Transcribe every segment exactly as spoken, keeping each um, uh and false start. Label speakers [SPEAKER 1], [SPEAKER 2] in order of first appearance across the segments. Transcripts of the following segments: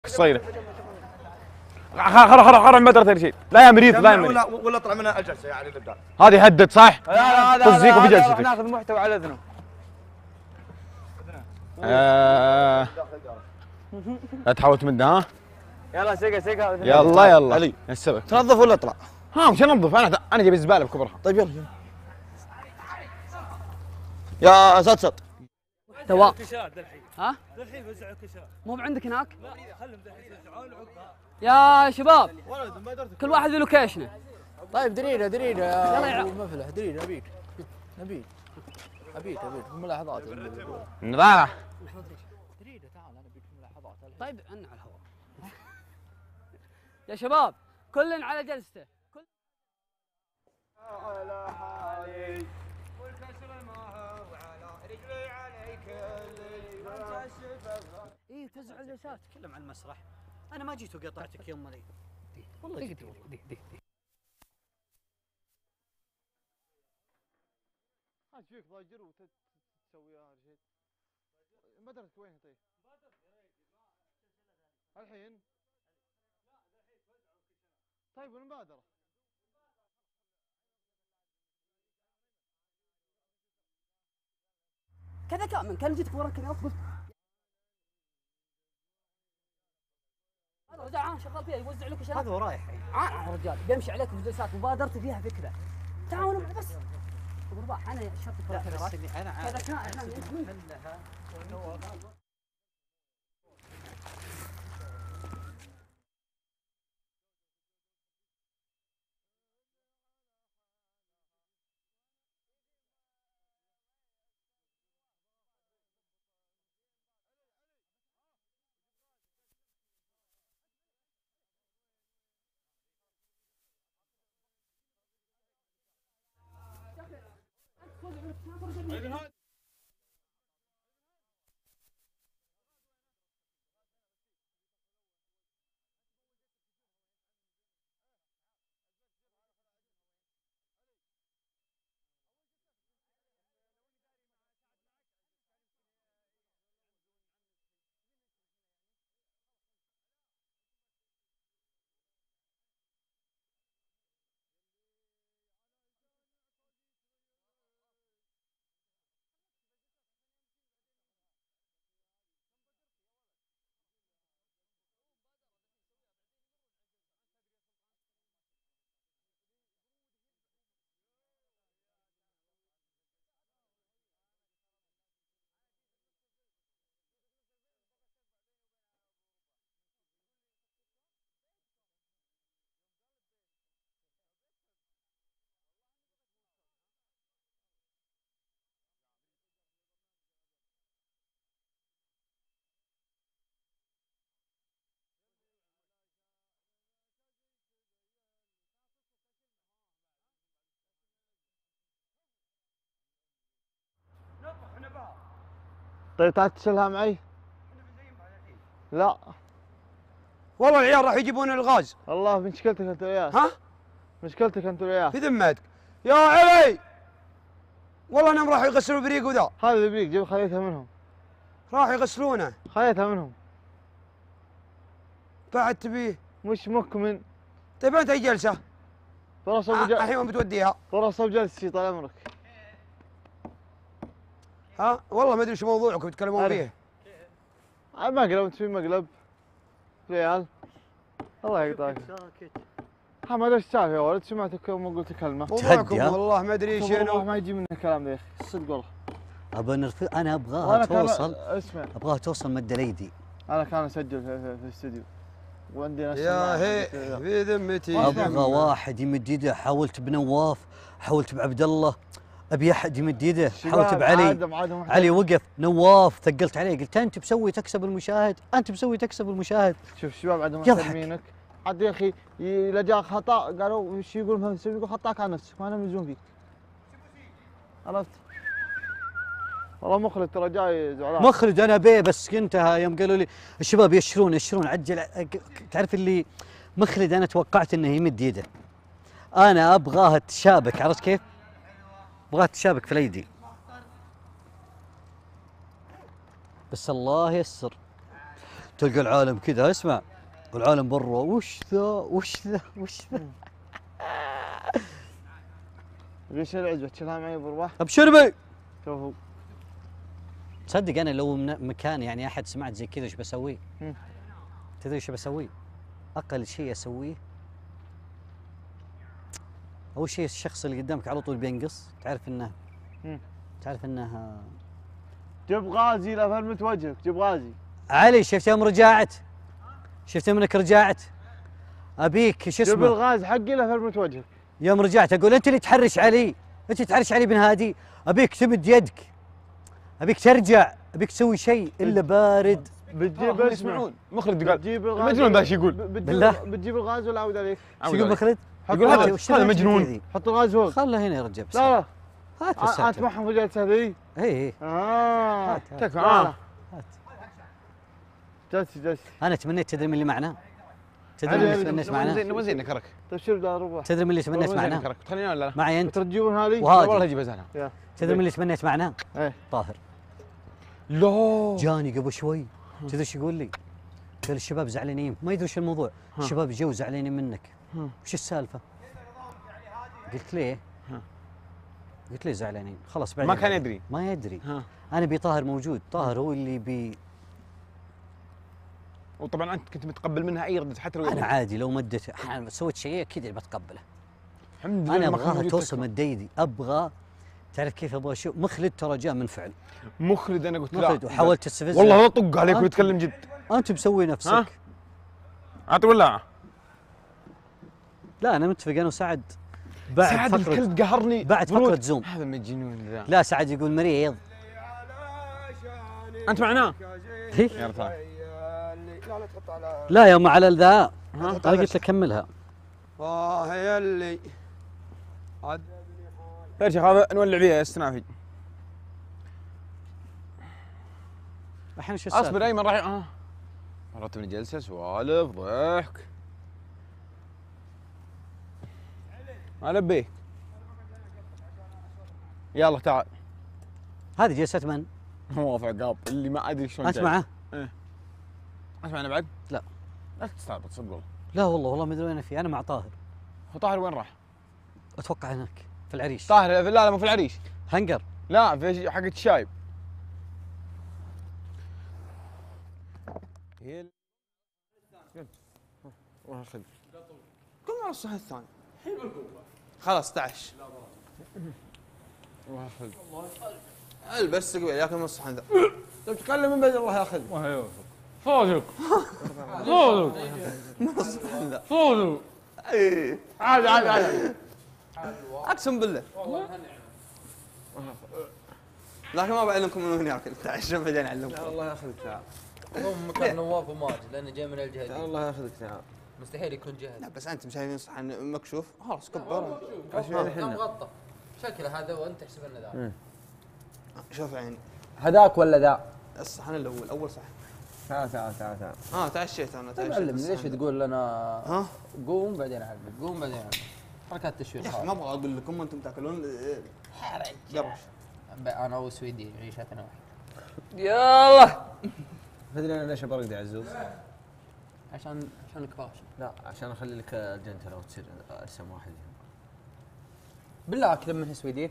[SPEAKER 1] الصيدة خر خر خر مدرة رشيد. لا يا مريض لا يا مريض
[SPEAKER 2] ولا ولا اطلع منها الجلسه يعني قدام.
[SPEAKER 1] هذه هدد صح؟
[SPEAKER 3] لا لا هذا
[SPEAKER 1] طز فيك وبجلستك.
[SPEAKER 3] ناخذ محتوى على اذنه.
[SPEAKER 1] آه... لا تحاول تمدها ها؟
[SPEAKER 3] يلا سيقه سيقه
[SPEAKER 1] يلا يلا
[SPEAKER 2] علي
[SPEAKER 1] السبب
[SPEAKER 2] تنظف ولا اطلع؟
[SPEAKER 1] ها وش انظف انا انا جايب الزباله بكبرها.
[SPEAKER 2] طيب يلا يلا يا سات سات
[SPEAKER 4] محتوى
[SPEAKER 5] كشار دالحين
[SPEAKER 4] ها؟
[SPEAKER 5] دالحين وزعوا كشار.
[SPEAKER 4] مو عندك هناك؟
[SPEAKER 5] لا خلهم دالحين يوزعون عقبها.
[SPEAKER 4] يا شباب كل واحد بلوكيشنه.
[SPEAKER 6] طيب دقيقة دقيقة
[SPEAKER 4] يلا
[SPEAKER 6] يا
[SPEAKER 4] يا
[SPEAKER 6] أبو مفلح دقيقة نبيك نبيك نبيك نبيك في ملاحظات
[SPEAKER 1] نضالة
[SPEAKER 6] دقيقة تعال أنا أبيك في ملاحظات.
[SPEAKER 4] طيب عنا على الهواء. يا شباب كل على جلسته. كل
[SPEAKER 2] على حالي والكسر معها وعلى رجلي عليك اللي ما تشوفه.
[SPEAKER 4] اي توزع الجلسات.
[SPEAKER 7] تكلم عن المسرح. انا ما جيت وقطعتك يوم مالي.
[SPEAKER 4] والله دقيقة دقيقة دقيقة دقيقة.
[SPEAKER 1] ايش فيك ضاجر وتسويها رشيد؟ مدرتك وين طيب؟ الحين؟ طيب والمبادرة؟
[SPEAKER 4] كذا كامل كان جيتك وراك اليوم قلت هذا رجال عام شغال فيها يوزع لك شغلات.
[SPEAKER 7] هذا ورايح.
[SPEAKER 4] عام رجال بيمشي عليك في جلسات مبادرتي فيها فكره. تعاونوا معي بس. ابو رباح انا شرطك ولا كذا
[SPEAKER 7] بس اللي انا عارف.
[SPEAKER 4] كذا كان احنا
[SPEAKER 7] كلها
[SPEAKER 1] طيب تعال تشيلها معي؟ لا
[SPEAKER 3] والله العيال راح يجيبون الغاز.
[SPEAKER 1] والله مشكلتك انت وياه.
[SPEAKER 3] ها؟
[SPEAKER 1] مشكلتك انت وياه.
[SPEAKER 3] في ذمتك يا علي والله انهم راحوا يغسلوا بريق وذا.
[SPEAKER 1] هذا اللي بريق جيب خليتها منهم.
[SPEAKER 3] راحوا يغسلونه.
[SPEAKER 1] خليتها منهم.
[SPEAKER 3] بعد تبيه.
[SPEAKER 1] مش مكمن.
[SPEAKER 3] طيب انت اي جلسه؟
[SPEAKER 1] فرصة
[SPEAKER 3] آه،
[SPEAKER 1] وجل...
[SPEAKER 3] الحين وين بتوديها؟
[SPEAKER 1] فرصة وجلسة طال عمرك.
[SPEAKER 3] ها؟ والله ما ادري وش موضوعكم تتكلمون
[SPEAKER 1] أعرف.
[SPEAKER 3] فيه.
[SPEAKER 1] مقلب انت في مقلب. ريال. الله يقطعك.
[SPEAKER 7] ساكت.
[SPEAKER 1] ها ما ادري ايش السالفة يا ولد سمعتك يوم قلت كلمة.
[SPEAKER 3] موضوعكم
[SPEAKER 7] تهدي، ها؟
[SPEAKER 3] والله ما ادري
[SPEAKER 1] والله
[SPEAKER 3] شنو.
[SPEAKER 1] ما يجي منك كلام ذا يا اخي صدق والله.
[SPEAKER 7] ابى نرفع انا ابغاها
[SPEAKER 1] وانا كان
[SPEAKER 7] توصل.
[SPEAKER 1] اسمع
[SPEAKER 7] ابغاها توصل مد الايدي.
[SPEAKER 1] انا كان اسجل في, في, في الاستوديو وعندي ناس
[SPEAKER 3] يا هي
[SPEAKER 1] سماعة.
[SPEAKER 3] في ذمتي.
[SPEAKER 7] ابغى واحد يمد يده. حاولت بنواف، حاولت بعبد الله، ابي احد يمد يده. حاولت
[SPEAKER 1] شباب،
[SPEAKER 7] بعلي.
[SPEAKER 1] عادم- عادم واحد.
[SPEAKER 7] علي وقف. نواف ثقلت عليه قلت انت بسوي تكسب المشاهد، انت بسوي تكسب المشاهد.
[SPEAKER 1] شوف الشباب عندهم
[SPEAKER 7] يضحك.
[SPEAKER 1] مسلمينك عاد يا اخي اذا جاء خطا قالوا وش يقول مهندس يقول خطاك على نفسك ما انا ملزوم فيك. عرفت؟ والله مخلد ترى جاي زعلان.
[SPEAKER 7] مخرج انا بيه بس انتهى يوم قالوا لي الشباب يشرون يشرون عجل. تعرف اللي مخلد انا توقعت انه يمد يده. انا ابغاها تشابك. عرفت كيف؟ ابغاها تشابك في الايدي. بس الله يسر. تلقى العالم كذا، اسمع العالم برا وش ذا وش ذا وش ذا.
[SPEAKER 1] ليش العزبة تشيلها معي بروح؟
[SPEAKER 7] ابشر بي.
[SPEAKER 1] شوفوا
[SPEAKER 7] تصدق انا لو من مكان يعني احد سمعت زي كذا ايش بسوي؟
[SPEAKER 1] مم.
[SPEAKER 7] تدري ايش بسوي؟ اقل شيء اسويه اول شيء الشخص اللي قدامك على طول بينقص، تعرف انه
[SPEAKER 1] مم.
[SPEAKER 7] تعرف انه
[SPEAKER 1] جيب غازي لا فرمت وجهك، جيب غازي.
[SPEAKER 7] علي شفت يوم رجعت؟ شفت يوم انك رجعت؟ ابيك شو
[SPEAKER 1] جيب
[SPEAKER 7] اسمه؟
[SPEAKER 1] الغاز حقي لا فرمت وجهك.
[SPEAKER 7] يوم رجعت اقول انت اللي تحرش علي، انت اللي تحرش علي بن هادي، ابيك تمد يدك، ابيك ترجع، ابيك تسوي شيء الا بارد.
[SPEAKER 1] بتجيب
[SPEAKER 2] يسمعون مخرج قال
[SPEAKER 1] بتجيب الغاز
[SPEAKER 2] مجنون باش يقول.
[SPEAKER 1] بتجيب
[SPEAKER 7] بالله.
[SPEAKER 1] بتجيب الغاز ولا اعود عليك؟
[SPEAKER 7] شو يقول مخلد؟
[SPEAKER 2] يقول هذا
[SPEAKER 7] وش
[SPEAKER 2] هذا
[SPEAKER 7] اللي
[SPEAKER 2] مجنون.
[SPEAKER 7] كذي؟
[SPEAKER 1] حط الغاز فوق.
[SPEAKER 7] خله هنا يا رجال بس.
[SPEAKER 1] لا لا
[SPEAKER 7] هات
[SPEAKER 1] انت
[SPEAKER 7] الساتر.
[SPEAKER 1] معهم في الجلسة ذي؟
[SPEAKER 7] اي اي
[SPEAKER 1] اه
[SPEAKER 7] هات، هات.
[SPEAKER 2] تكفى
[SPEAKER 1] لا
[SPEAKER 2] اه
[SPEAKER 1] لا
[SPEAKER 7] هات.
[SPEAKER 1] جلسي جلسي.
[SPEAKER 7] انا تمنيت تدري من اللي معنا؟ تدري من
[SPEAKER 1] علي،
[SPEAKER 7] اللي تمنيت معنا؟
[SPEAKER 2] زين نبغى زين نكرك.
[SPEAKER 1] طيب شوف ده ربع.
[SPEAKER 7] تدري من اللي تمنيت
[SPEAKER 2] نبغى زين
[SPEAKER 7] معنا؟
[SPEAKER 2] نكرك تخلينا ولا لا؟
[SPEAKER 7] معي انت
[SPEAKER 1] ترجون هذه؟
[SPEAKER 2] لا والله
[SPEAKER 7] وهادي.
[SPEAKER 2] اجيب انا.
[SPEAKER 1] يا.
[SPEAKER 7] تدري من اللي تمنيت معنا؟
[SPEAKER 1] ايه
[SPEAKER 7] طاهر.
[SPEAKER 2] لا
[SPEAKER 7] جاني قبل شوي تدري ايش يقول لي؟ قال الشباب زعلانين، ما يدري ايش الموضوع، الشباب جو زعلانين منك. وش السالفه؟ قلت ليه؟ قلت ليه زعلانين؟ خلاص بعدين
[SPEAKER 2] ما كان
[SPEAKER 7] بعدين.
[SPEAKER 2] يدري.
[SPEAKER 7] ما يدري.
[SPEAKER 2] ها.
[SPEAKER 7] انا بي طاهر موجود، طاهر هو اللي بي.
[SPEAKER 2] وطبعا انت كنت متقبل منها اي رده حتى لو
[SPEAKER 7] انا عادي لو مدت أنا سويت شيء اكيد اللي بتقبله.
[SPEAKER 2] الحمد لله
[SPEAKER 7] انا
[SPEAKER 2] ما كان
[SPEAKER 7] ابغاها
[SPEAKER 2] موجود
[SPEAKER 7] توصل
[SPEAKER 2] تكفى.
[SPEAKER 7] مد ايدي، ابغى تعرف كيف ابغى اشوف مخلد ترى جاء من فعل.
[SPEAKER 2] مخلد انا قلت لا
[SPEAKER 7] مخلد وحاولت تستفزه.
[SPEAKER 2] والله لا طق عليك
[SPEAKER 7] أنت-
[SPEAKER 2] ويتكلم جد.
[SPEAKER 7] انت مسوي نفسك.
[SPEAKER 2] ها؟ اعطي ولا
[SPEAKER 7] لا انا متفق انا وسعد بعد
[SPEAKER 2] سعد
[SPEAKER 7] فقره
[SPEAKER 2] الكلب قهرني
[SPEAKER 7] بعد
[SPEAKER 2] برود.
[SPEAKER 7] فقره زوم.
[SPEAKER 2] هذا مجنون ذا.
[SPEAKER 7] لا سعد يقول مريض.
[SPEAKER 2] انت معنا
[SPEAKER 7] هي؟
[SPEAKER 2] يا رجال.
[SPEAKER 3] لا لا تحط على
[SPEAKER 7] لا يوم على الذا
[SPEAKER 2] ها؟
[SPEAKER 7] انا قلت لك كملها.
[SPEAKER 3] واه يا اللي عاد
[SPEAKER 2] يا شيخ هذا نولع بيه استنافي.
[SPEAKER 7] الحين شو السالفه؟
[SPEAKER 2] اصبر ايمن راح اه رتب الجلسه سوالف ضحك. البيك يلا تعال.
[SPEAKER 7] هذه جلسه من؟
[SPEAKER 2] موافق قاب اللي ما ادري شلون
[SPEAKER 7] انت
[SPEAKER 2] جاي.
[SPEAKER 7] معه؟
[SPEAKER 2] انت معنا بعد؟
[SPEAKER 7] لا.
[SPEAKER 2] لا تستعبط صدق والله.
[SPEAKER 7] لا والله والله ما ادري وين في، انا مع طاهر.
[SPEAKER 2] هو طاهر وين راح؟
[SPEAKER 7] اتوقع هناك في العريش.
[SPEAKER 2] طاهر لا لا مو في العريش.
[SPEAKER 7] هنقر.
[SPEAKER 2] لا في حقة الشايب. هي والله خذ. كم على الصحن الثاني؟ خلاص اثني عشر. والله خذ. البس قبل ياكل من الصحن ذا.
[SPEAKER 3] لو تتكلم من بعد الله ياخذ.
[SPEAKER 2] صادق. صادق. صادق.
[SPEAKER 3] اي
[SPEAKER 2] عادي عادي عادي.
[SPEAKER 3] اقسم بالله لكن ما بعلمكم من وين ياكل تعال بعدين اعلمكم.
[SPEAKER 6] الله ياخذك تعال. هو مكان نواف وماجد لانه جاي من الجهه دي.
[SPEAKER 3] الله ياخذك تعال.
[SPEAKER 6] مستحيل يكون جهه.
[SPEAKER 3] لا بس انتم شايفين صحن مكشوف خلاص كبر.
[SPEAKER 6] كان مغطى. شكله هذا وانت تحسب انه ذا.
[SPEAKER 3] شوف عيني
[SPEAKER 6] هذاك ولا ذا؟
[SPEAKER 3] الصحن الاول اول صحن.
[SPEAKER 6] تعال تعال تعال تعال.
[SPEAKER 3] اه تعشيت انا تعشيت.
[SPEAKER 6] علمني ليش
[SPEAKER 3] بالصحن.
[SPEAKER 6] تقول لنا
[SPEAKER 3] ها؟
[SPEAKER 6] قوم بعدين اعلمك قوم بعدين اعلمك. حركات تشويق.
[SPEAKER 3] يا اخي ما ابغى اقول لكم وانتم تاكلون قرش.
[SPEAKER 6] انا وسويدي عيشتنا واحد.
[SPEAKER 8] يلا تدري انا ليش ابغى اقعد عزوز؟
[SPEAKER 6] عشان عشان كفاش.
[SPEAKER 8] لا عشان اخلي لك الجنتة لو تصير ارسم واحد.
[SPEAKER 6] بالله اكلم منه سويدي.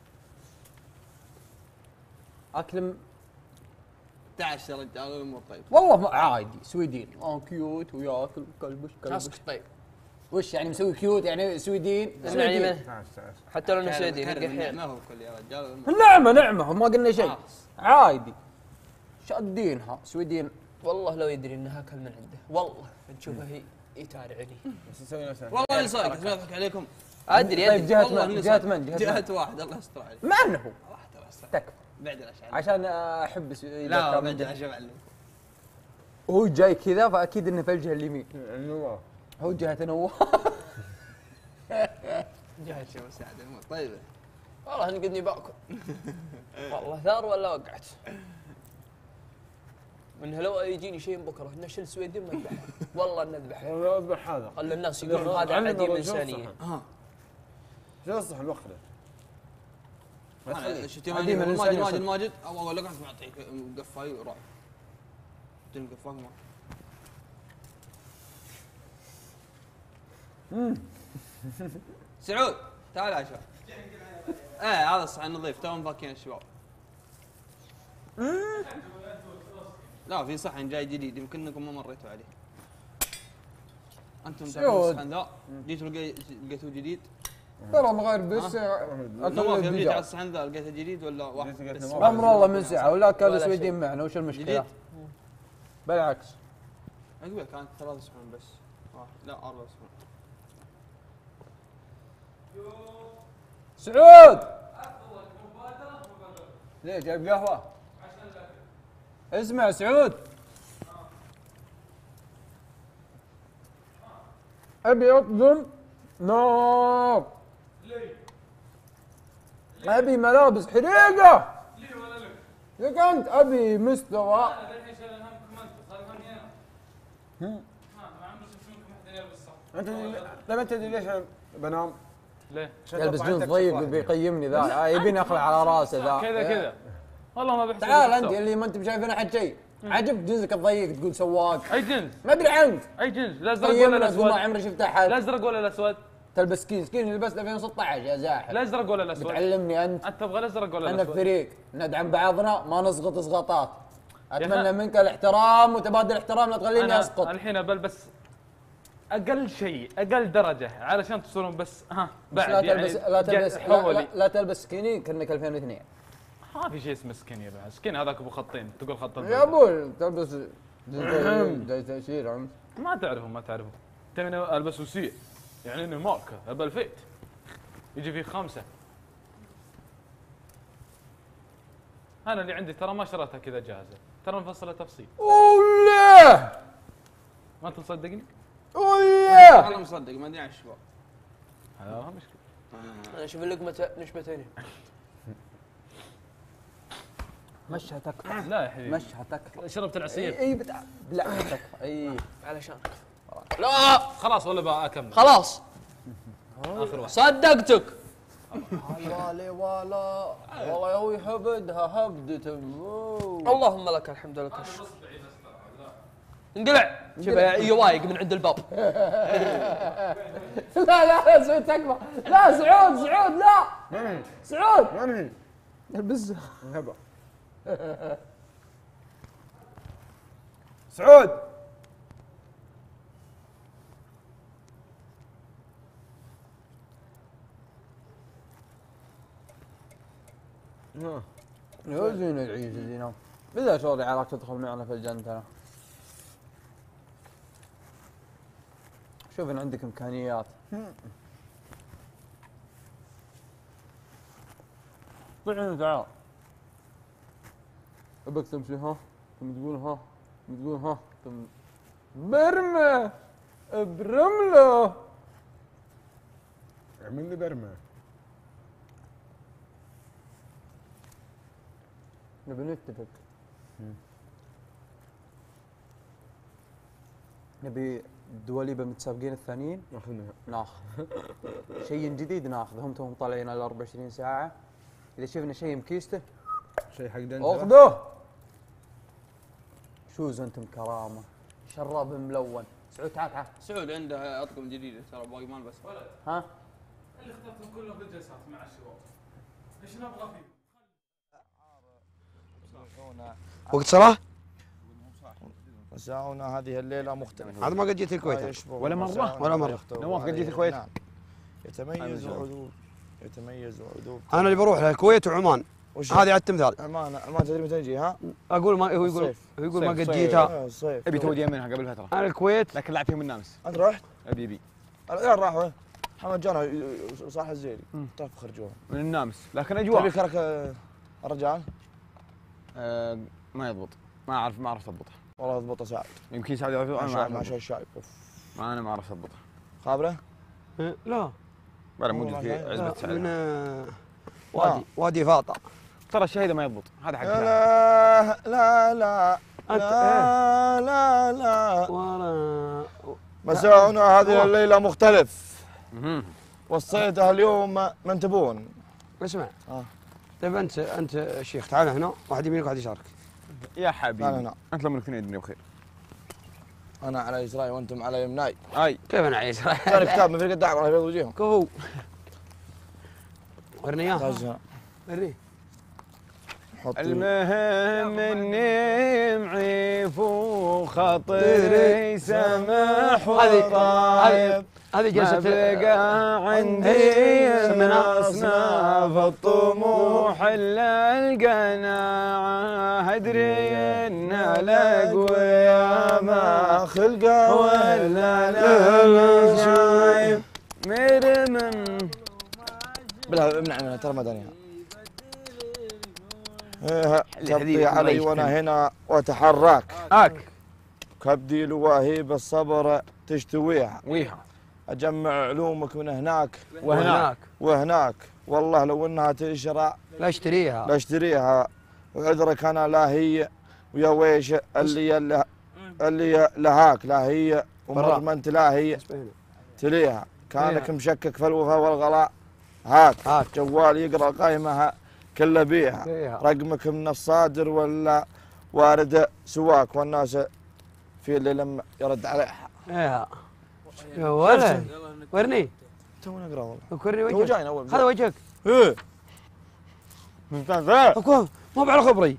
[SPEAKER 6] اكلم
[SPEAKER 3] تعش يا رجال الامور طيب.
[SPEAKER 6] والله ما عادي سويدين اه كيوت وياكل كلبش كلبش.
[SPEAKER 8] طيب
[SPEAKER 6] وش يعني مسوي كيوت يعني سويدين؟
[SPEAKER 8] اسمعني
[SPEAKER 6] سويدين.
[SPEAKER 8] منه حتى لو انه سويدي نلقى حيل.
[SPEAKER 3] ما هو كل يا رجال.
[SPEAKER 6] نعمة نعمة ما قلنا شيء عادي شادينها سويدين.
[SPEAKER 8] والله لو يدري انها اكل من عنده والله نشوفه هي يتارعني.
[SPEAKER 3] بس نسوي نفسنا والله اني صادق ما اضحك عليكم.
[SPEAKER 8] ادري
[SPEAKER 6] طيب
[SPEAKER 8] ادري
[SPEAKER 6] جهة
[SPEAKER 3] والله
[SPEAKER 6] من
[SPEAKER 3] إني
[SPEAKER 6] جهة
[SPEAKER 3] صادق.
[SPEAKER 6] من جهة من
[SPEAKER 3] جهة واحد الله يستر عليك.
[SPEAKER 6] ما انه
[SPEAKER 3] واحد ترى
[SPEAKER 6] تكفى
[SPEAKER 3] بعدين اشعل.
[SPEAKER 6] عشان احب سويدين.
[SPEAKER 3] لا بعدين اشعل.
[SPEAKER 6] هو جاي كذا فاكيد انه في الجهة اليمين.
[SPEAKER 3] النواف.
[SPEAKER 6] هو جهة نواف.
[SPEAKER 3] جهة شو سعد الامور طيبه.
[SPEAKER 8] والله اني قدني باكل والله ثار ولا وقعت منها لو يجيني شيء بكره نشل سويدين ما نذبحه والله نذبحه.
[SPEAKER 3] والله اذبح هذا.
[SPEAKER 8] خلي الناس يقولون هذا عديم انسانيه.
[SPEAKER 3] ها شو الصحن وخره؟ شفت يوم
[SPEAKER 6] عديم
[SPEAKER 3] ماجد
[SPEAKER 6] الإنسان
[SPEAKER 3] ماجد
[SPEAKER 6] يصل.
[SPEAKER 3] ماجد ابغى اقول لك اعطيك قفاي وروح. تلقى قفاي ما
[SPEAKER 8] سعود تعال عشان. ايه هذا الصحن نظيف تو مفكين الشباب. لا في صحن جاي جديد يمكن انكم ما مريتوا عليه. انتم تعرفون الصحن ذا؟ جيتوا لقيتوه جديد؟
[SPEAKER 3] ترى مغير بس
[SPEAKER 8] نواف يوم جيت على الصحن ذا لقيته جديد ولا واحد بس؟
[SPEAKER 3] امر الله من ساعه ولا كانوا سويدين معنا وش المشكله؟
[SPEAKER 8] جديد؟
[SPEAKER 3] بالعكس
[SPEAKER 8] اقول كانت ثلاث صحون بس. واحد لا اربع صحون.
[SPEAKER 3] سعود ليه جايب قهوه؟ اسمع سعود ابي اقدم نار. ليه؟ ابي ملابس حريقه. ليه ولا لك؟ لك انت ابي مستوى.
[SPEAKER 9] انا الحين شايل همكم انتم صار همي انا. ها ما عمري شفتونكم حتى يلبس صح.
[SPEAKER 3] انت طيب انت ليش بنام؟
[SPEAKER 9] ليه؟
[SPEAKER 3] يلبس جنس ضيق بيقيمني ذا يبيني اخلع على راسه ذا
[SPEAKER 9] كذا كذا والله ما بحسب.
[SPEAKER 3] تعال انت اللي ما انت بشايفين احد شيء عجب جنسك الضيق تقول سواق.
[SPEAKER 9] اي جنس؟
[SPEAKER 3] ما ادري عنك.
[SPEAKER 9] اي جنس؟ الازرق ولا الاسود؟
[SPEAKER 3] ما عمري شفت احد.
[SPEAKER 9] الازرق ولا الاسود؟
[SPEAKER 3] تلبس سكين سكين لبست ألفين وستة عشر يا زاحف.
[SPEAKER 9] الازرق ولا الاسود؟
[SPEAKER 3] بتعلمني انت.
[SPEAKER 9] انت تبغى الازرق ولا
[SPEAKER 3] احنا
[SPEAKER 9] الاسود؟
[SPEAKER 3] فريق ندعم بعضنا ما نسقط اسقاطات. اتمنى منك الاحترام وتبادل الاحترام لا تخليني اسقط.
[SPEAKER 9] الحين بلبس اقل شيء اقل درجه علشان تصيرون بس ها بعد
[SPEAKER 3] لا
[SPEAKER 9] يعني
[SPEAKER 3] تلبس لا تلبس لا, لا, لا تلبس سكيني كانك ألفين واثنين.
[SPEAKER 9] ما في شيء اسمه سكين يا بعد سكين هذاك ابو خطين تقول خط
[SPEAKER 3] يا ابوي تلبس زي تأشير عم
[SPEAKER 9] ما تعرفهم ما تعرفهم تبيني البس وسيع يعني اني ماركه ابى الفيت يجي فيه خمسه. انا اللي عندي ترى ما شريتها كذا جاهزه ترى مفصله تفصيل.
[SPEAKER 3] اوه
[SPEAKER 9] ما انت مصدقني؟
[SPEAKER 3] اوه
[SPEAKER 8] انا مصدق ما ادري عن الشباب.
[SPEAKER 9] هذا مشكله.
[SPEAKER 8] انا اشوف اللقمه نشبتين.
[SPEAKER 3] مشهتك
[SPEAKER 9] لا يا حبيبي
[SPEAKER 3] مشهتك
[SPEAKER 9] شربت العصير.
[SPEAKER 3] اي بتع... بلعبتك اي
[SPEAKER 8] علشانك.
[SPEAKER 9] لا خلاص ولا بقى اكمل
[SPEAKER 8] خلاص
[SPEAKER 9] اخر واحد.
[SPEAKER 8] صدقتك.
[SPEAKER 3] والله لي والله والله يا ابوي هبدها هبدة.
[SPEAKER 8] اللهم لك الحمد لك الشكر. انقلع شوف يوايق من عند الباب.
[SPEAKER 3] لا لا لا سعود تكفى. لا سعود سعود لا سعود البس هبه سعود يا زين العيش زينة بالله شوري عراك تدخل معنا في الجنة ترى. شوف ان عندك امكانيات. طلعنا تعال ابك تمشي ها ثم تقول ها ثم تقول ها ثم برمه برمله
[SPEAKER 10] اعمل لي برمه.
[SPEAKER 3] نبي نتفق. نبي الدواليبه متسابقين الثانيين
[SPEAKER 10] ناخذها
[SPEAKER 3] ناخذ شيء جديد ناخذ. هم توهم طالعين على أربعة وعشرين ساعه اذا شفنا شيء مكيسته
[SPEAKER 10] شيء حق دنجره
[SPEAKER 3] اخذوه. شوز انتم كرامه شراب ملون. سعود تعال تعال.
[SPEAKER 8] سعود عنده اطقم جديده ترى باقي ما بس
[SPEAKER 3] ها
[SPEAKER 9] اللي اخترتهم كلهم في الجلسات مع الشباب ايش نبغى فيه؟
[SPEAKER 3] وقت صلاه
[SPEAKER 10] مساؤنا هذه الليله مختلفه.
[SPEAKER 3] هذا ما قد جيت الكويت
[SPEAKER 10] ولا مره
[SPEAKER 3] ولا مره.
[SPEAKER 10] نواف قد جيت الكويت. يتميز عذوب يتميز عذوب.
[SPEAKER 3] انا اللي بروح للكويت وعمان هذه على التمثال.
[SPEAKER 10] عمان عمان تدري متى نجي ها؟
[SPEAKER 3] اقول ما هو يقول هو يقول ما قد جيتها.
[SPEAKER 10] صيف
[SPEAKER 1] ابي تودي منها قبل فتره.
[SPEAKER 3] انا الكويت
[SPEAKER 1] لكن لعب فيهم النامس.
[SPEAKER 10] انت رحت؟
[SPEAKER 1] ابي ابي
[SPEAKER 10] العيال راحوا محمد جانا صالح الزيري طاف خرجوها
[SPEAKER 1] من النامس لكن اجواء.
[SPEAKER 10] تبي كرك الرجال؟
[SPEAKER 1] آه ما يضبط ما اعرف ما عرفت اضبطها.
[SPEAKER 10] والله اضبطه سعد.
[SPEAKER 1] يمكن سعد يعرف انا ما
[SPEAKER 10] مع
[SPEAKER 1] اعرف.
[SPEAKER 10] شاي الشايب
[SPEAKER 1] ما انا ما عرفت اضبطها.
[SPEAKER 10] خابره؟
[SPEAKER 3] لا
[SPEAKER 1] ولا موجود في عزبة سعد.
[SPEAKER 3] من وادي وادي فاطا.
[SPEAKER 1] ترى الشيء هذا ما يضبط هذا حق
[SPEAKER 10] لا لا لا
[SPEAKER 3] أنت
[SPEAKER 10] لا لا لا
[SPEAKER 3] ورا
[SPEAKER 10] مساؤنا هذه الليلة مختلف. وصيتها اليوم منتبون.
[SPEAKER 3] اسمع
[SPEAKER 10] آه.
[SPEAKER 3] طيب انت انت شيخ تعال هنا واحد يمينك واحد يسارك.
[SPEAKER 1] يا حبيبي
[SPEAKER 10] لا لا لا
[SPEAKER 1] انت لما الاثنين الدنيا بخير.
[SPEAKER 10] انا على يسراي وانتم على يمناي.
[SPEAKER 2] اي
[SPEAKER 6] كيف انا على يساري؟
[SPEAKER 10] كان كتاب من فريق الدعم الله يبيض وجيههم.
[SPEAKER 6] كفو. ورني اياه.
[SPEAKER 10] تاج
[SPEAKER 6] ورني.
[SPEAKER 10] حط
[SPEAKER 2] المهم اني معيف وخاطري سمح وطايب.
[SPEAKER 6] هذه جلسة
[SPEAKER 2] بقى عندي من اصناف الطموح الا القناعه. ادري ان الاقوياء ما خلقه ولا لا شايف مرمم.
[SPEAKER 10] بالله امنع منها ترى ما دانيها. إيه تبقي علي وانا هنا واتحرك.
[SPEAKER 2] اك
[SPEAKER 10] كبدي لواهيب الصبر تشتويها.
[SPEAKER 2] ويها
[SPEAKER 10] اجمع علومك من هناك
[SPEAKER 2] وهناك
[SPEAKER 10] وهناك. والله لو انها تشرى
[SPEAKER 6] لا اشتريها.
[SPEAKER 10] بشتريها. وعذرك انا لا هي ويا ويش اللي اللي, اللي لهاك لا هي ومر ما انت لا هي تليها. كانك مشكك في الوفا والغلاء. هاك
[SPEAKER 6] هاك
[SPEAKER 10] جوال يقرا قايمها كله بيها. رقمك من الصادر ولا وارد سواك والناس في اللي لما يرد عليها.
[SPEAKER 6] ايه يا ولد ورني.
[SPEAKER 10] تو نقرا والله.
[SPEAKER 6] ورني
[SPEAKER 10] تو
[SPEAKER 6] وجهك.
[SPEAKER 10] جاينا اول.
[SPEAKER 6] هذا وجهك.
[SPEAKER 10] ايه
[SPEAKER 2] ممتاز. ها
[SPEAKER 6] اكو مو على خبري.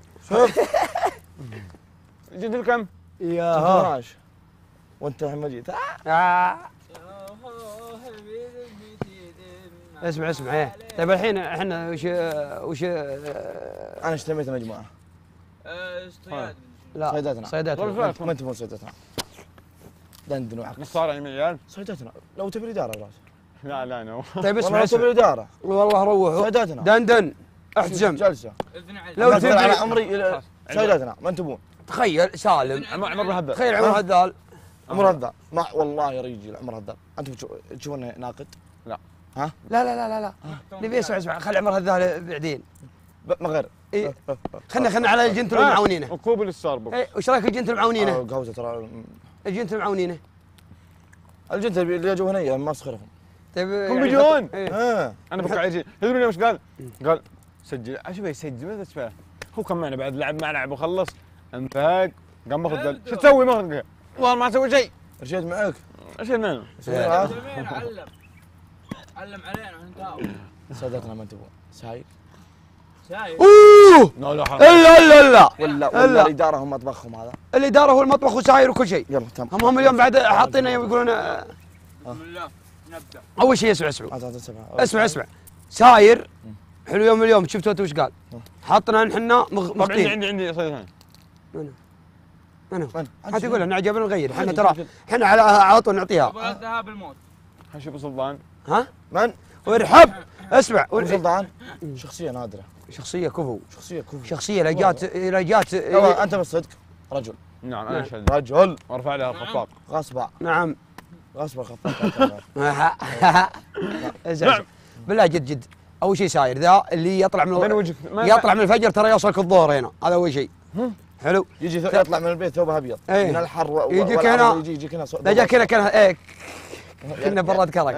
[SPEAKER 2] جيت لكم
[SPEAKER 6] يا ها.
[SPEAKER 10] وانت الحين جيت.
[SPEAKER 6] آه. اسمع اسمع ايه. طيب الحين احنا وش وش
[SPEAKER 10] انا اشتميت يا جماعه.
[SPEAKER 5] اصطياد.
[SPEAKER 6] لا
[SPEAKER 10] صيداتنا.
[SPEAKER 6] صيداتنا.
[SPEAKER 10] ما انتم صيداتنا. دندن وعقل.
[SPEAKER 2] نص صار يعني عيال.
[SPEAKER 10] صيداتنا لو تبي الاداره براس.
[SPEAKER 2] لا لا انا
[SPEAKER 6] طيب اسمع
[SPEAKER 10] والله لو تبي
[SPEAKER 6] اسمع.
[SPEAKER 10] الاداره.
[SPEAKER 6] والله روحوا.
[SPEAKER 10] صيداتنا.
[SPEAKER 6] دندن احزم.
[SPEAKER 10] جلسه.
[SPEAKER 6] لو
[SPEAKER 10] لو
[SPEAKER 6] تبي
[SPEAKER 10] على عمري صيداتنا ما انتبون.
[SPEAKER 6] تخيل سالم.
[SPEAKER 2] عمر عمر هذا.
[SPEAKER 6] تخيل عمر هذال.
[SPEAKER 10] عمر هذا ما والله يا رجل عمر هذا. انتم تشوفونه ناقد؟
[SPEAKER 2] لا.
[SPEAKER 10] ها؟
[SPEAKER 6] لا لا لا لا لا. نبي اسمع اسمع خلي عمر هذال بعدين.
[SPEAKER 10] ما غير.
[SPEAKER 6] إيه. خلنا خلنا على الجنتل المعاونينه.
[SPEAKER 2] ركوب للستاربكس.
[SPEAKER 6] ايه وش رايك الجنتل المعاونينه؟
[SPEAKER 10] قهوه ترى.
[SPEAKER 6] الجنتل المعاونينه.
[SPEAKER 10] الجنتل اللي يجوا هنا ما اسخرهم.
[SPEAKER 6] طيب
[SPEAKER 2] هم بيجون.
[SPEAKER 10] ايه.
[SPEAKER 2] انا بقى يجي تدرون ايش قال؟ قال سجل اشوف يسجل ما تسمع. هو كان معنا بعد لعب ما لعب وخلص انتهى قام باخذ قال شو تسوي ما والله ما اسوي شيء.
[SPEAKER 10] رشيد معك.
[SPEAKER 2] ايش هنا؟
[SPEAKER 5] علم علم علينا انت.
[SPEAKER 10] سادتنا ما تبون سايق.
[SPEAKER 5] شايف؟
[SPEAKER 6] اوه
[SPEAKER 2] لا لا
[SPEAKER 6] الا الا لا
[SPEAKER 10] ولا ولا الاداره هم مطبخهم هذا.
[SPEAKER 6] الاداره هو المطبخ وساير وكل شيء.
[SPEAKER 10] يلا تمام.
[SPEAKER 6] هم هم اليوم بعد حاطين يقولون
[SPEAKER 5] بسم الله نبدا.
[SPEAKER 6] اول شيء اسمع اسمع
[SPEAKER 10] اسمع
[SPEAKER 6] اسمع اسمع ساير حلو يوم اليوم شفتوا انت وش قال؟ حاطنا نحنا
[SPEAKER 2] مغطين. عندي عندي عندي صيد
[SPEAKER 6] منو؟ منو؟
[SPEAKER 10] من؟
[SPEAKER 6] حتى يقول احنا عجبنا نغير احنا ترى احنا على على طول نعطيها.
[SPEAKER 5] ذهاب الموت.
[SPEAKER 2] حشوف سلطان.
[SPEAKER 6] ها؟
[SPEAKER 10] من؟
[SPEAKER 6] وارحب اسمع
[SPEAKER 10] ابو سلطان شخصيه نادره.
[SPEAKER 6] شخصيه كفو.
[SPEAKER 10] شخصيه كفو.
[SPEAKER 6] شخصيه لا جات لا جات
[SPEAKER 10] انت بالصدق رجل.
[SPEAKER 2] نعم انا شهد.
[SPEAKER 10] رجل.
[SPEAKER 2] وارفع لها الخفاق.
[SPEAKER 10] غصبة.
[SPEAKER 6] نعم.
[SPEAKER 10] غصبة الخفاق.
[SPEAKER 6] نعم. بالله جد جد اول شيء ساير ذا اللي يطلع من
[SPEAKER 2] من وجهك
[SPEAKER 6] يطلع من الفجر ترى يوصلك الظهر هنا هذا اول شيء. حلو.
[SPEAKER 10] يجي يطلع من البيت ثوبه ابيض.
[SPEAKER 6] ايه.
[SPEAKER 10] من الحر و...
[SPEAKER 6] يجيك هنا
[SPEAKER 10] يجي يجيك هنا
[SPEAKER 6] لا جاك هنا كان ايه كنا براد كرك.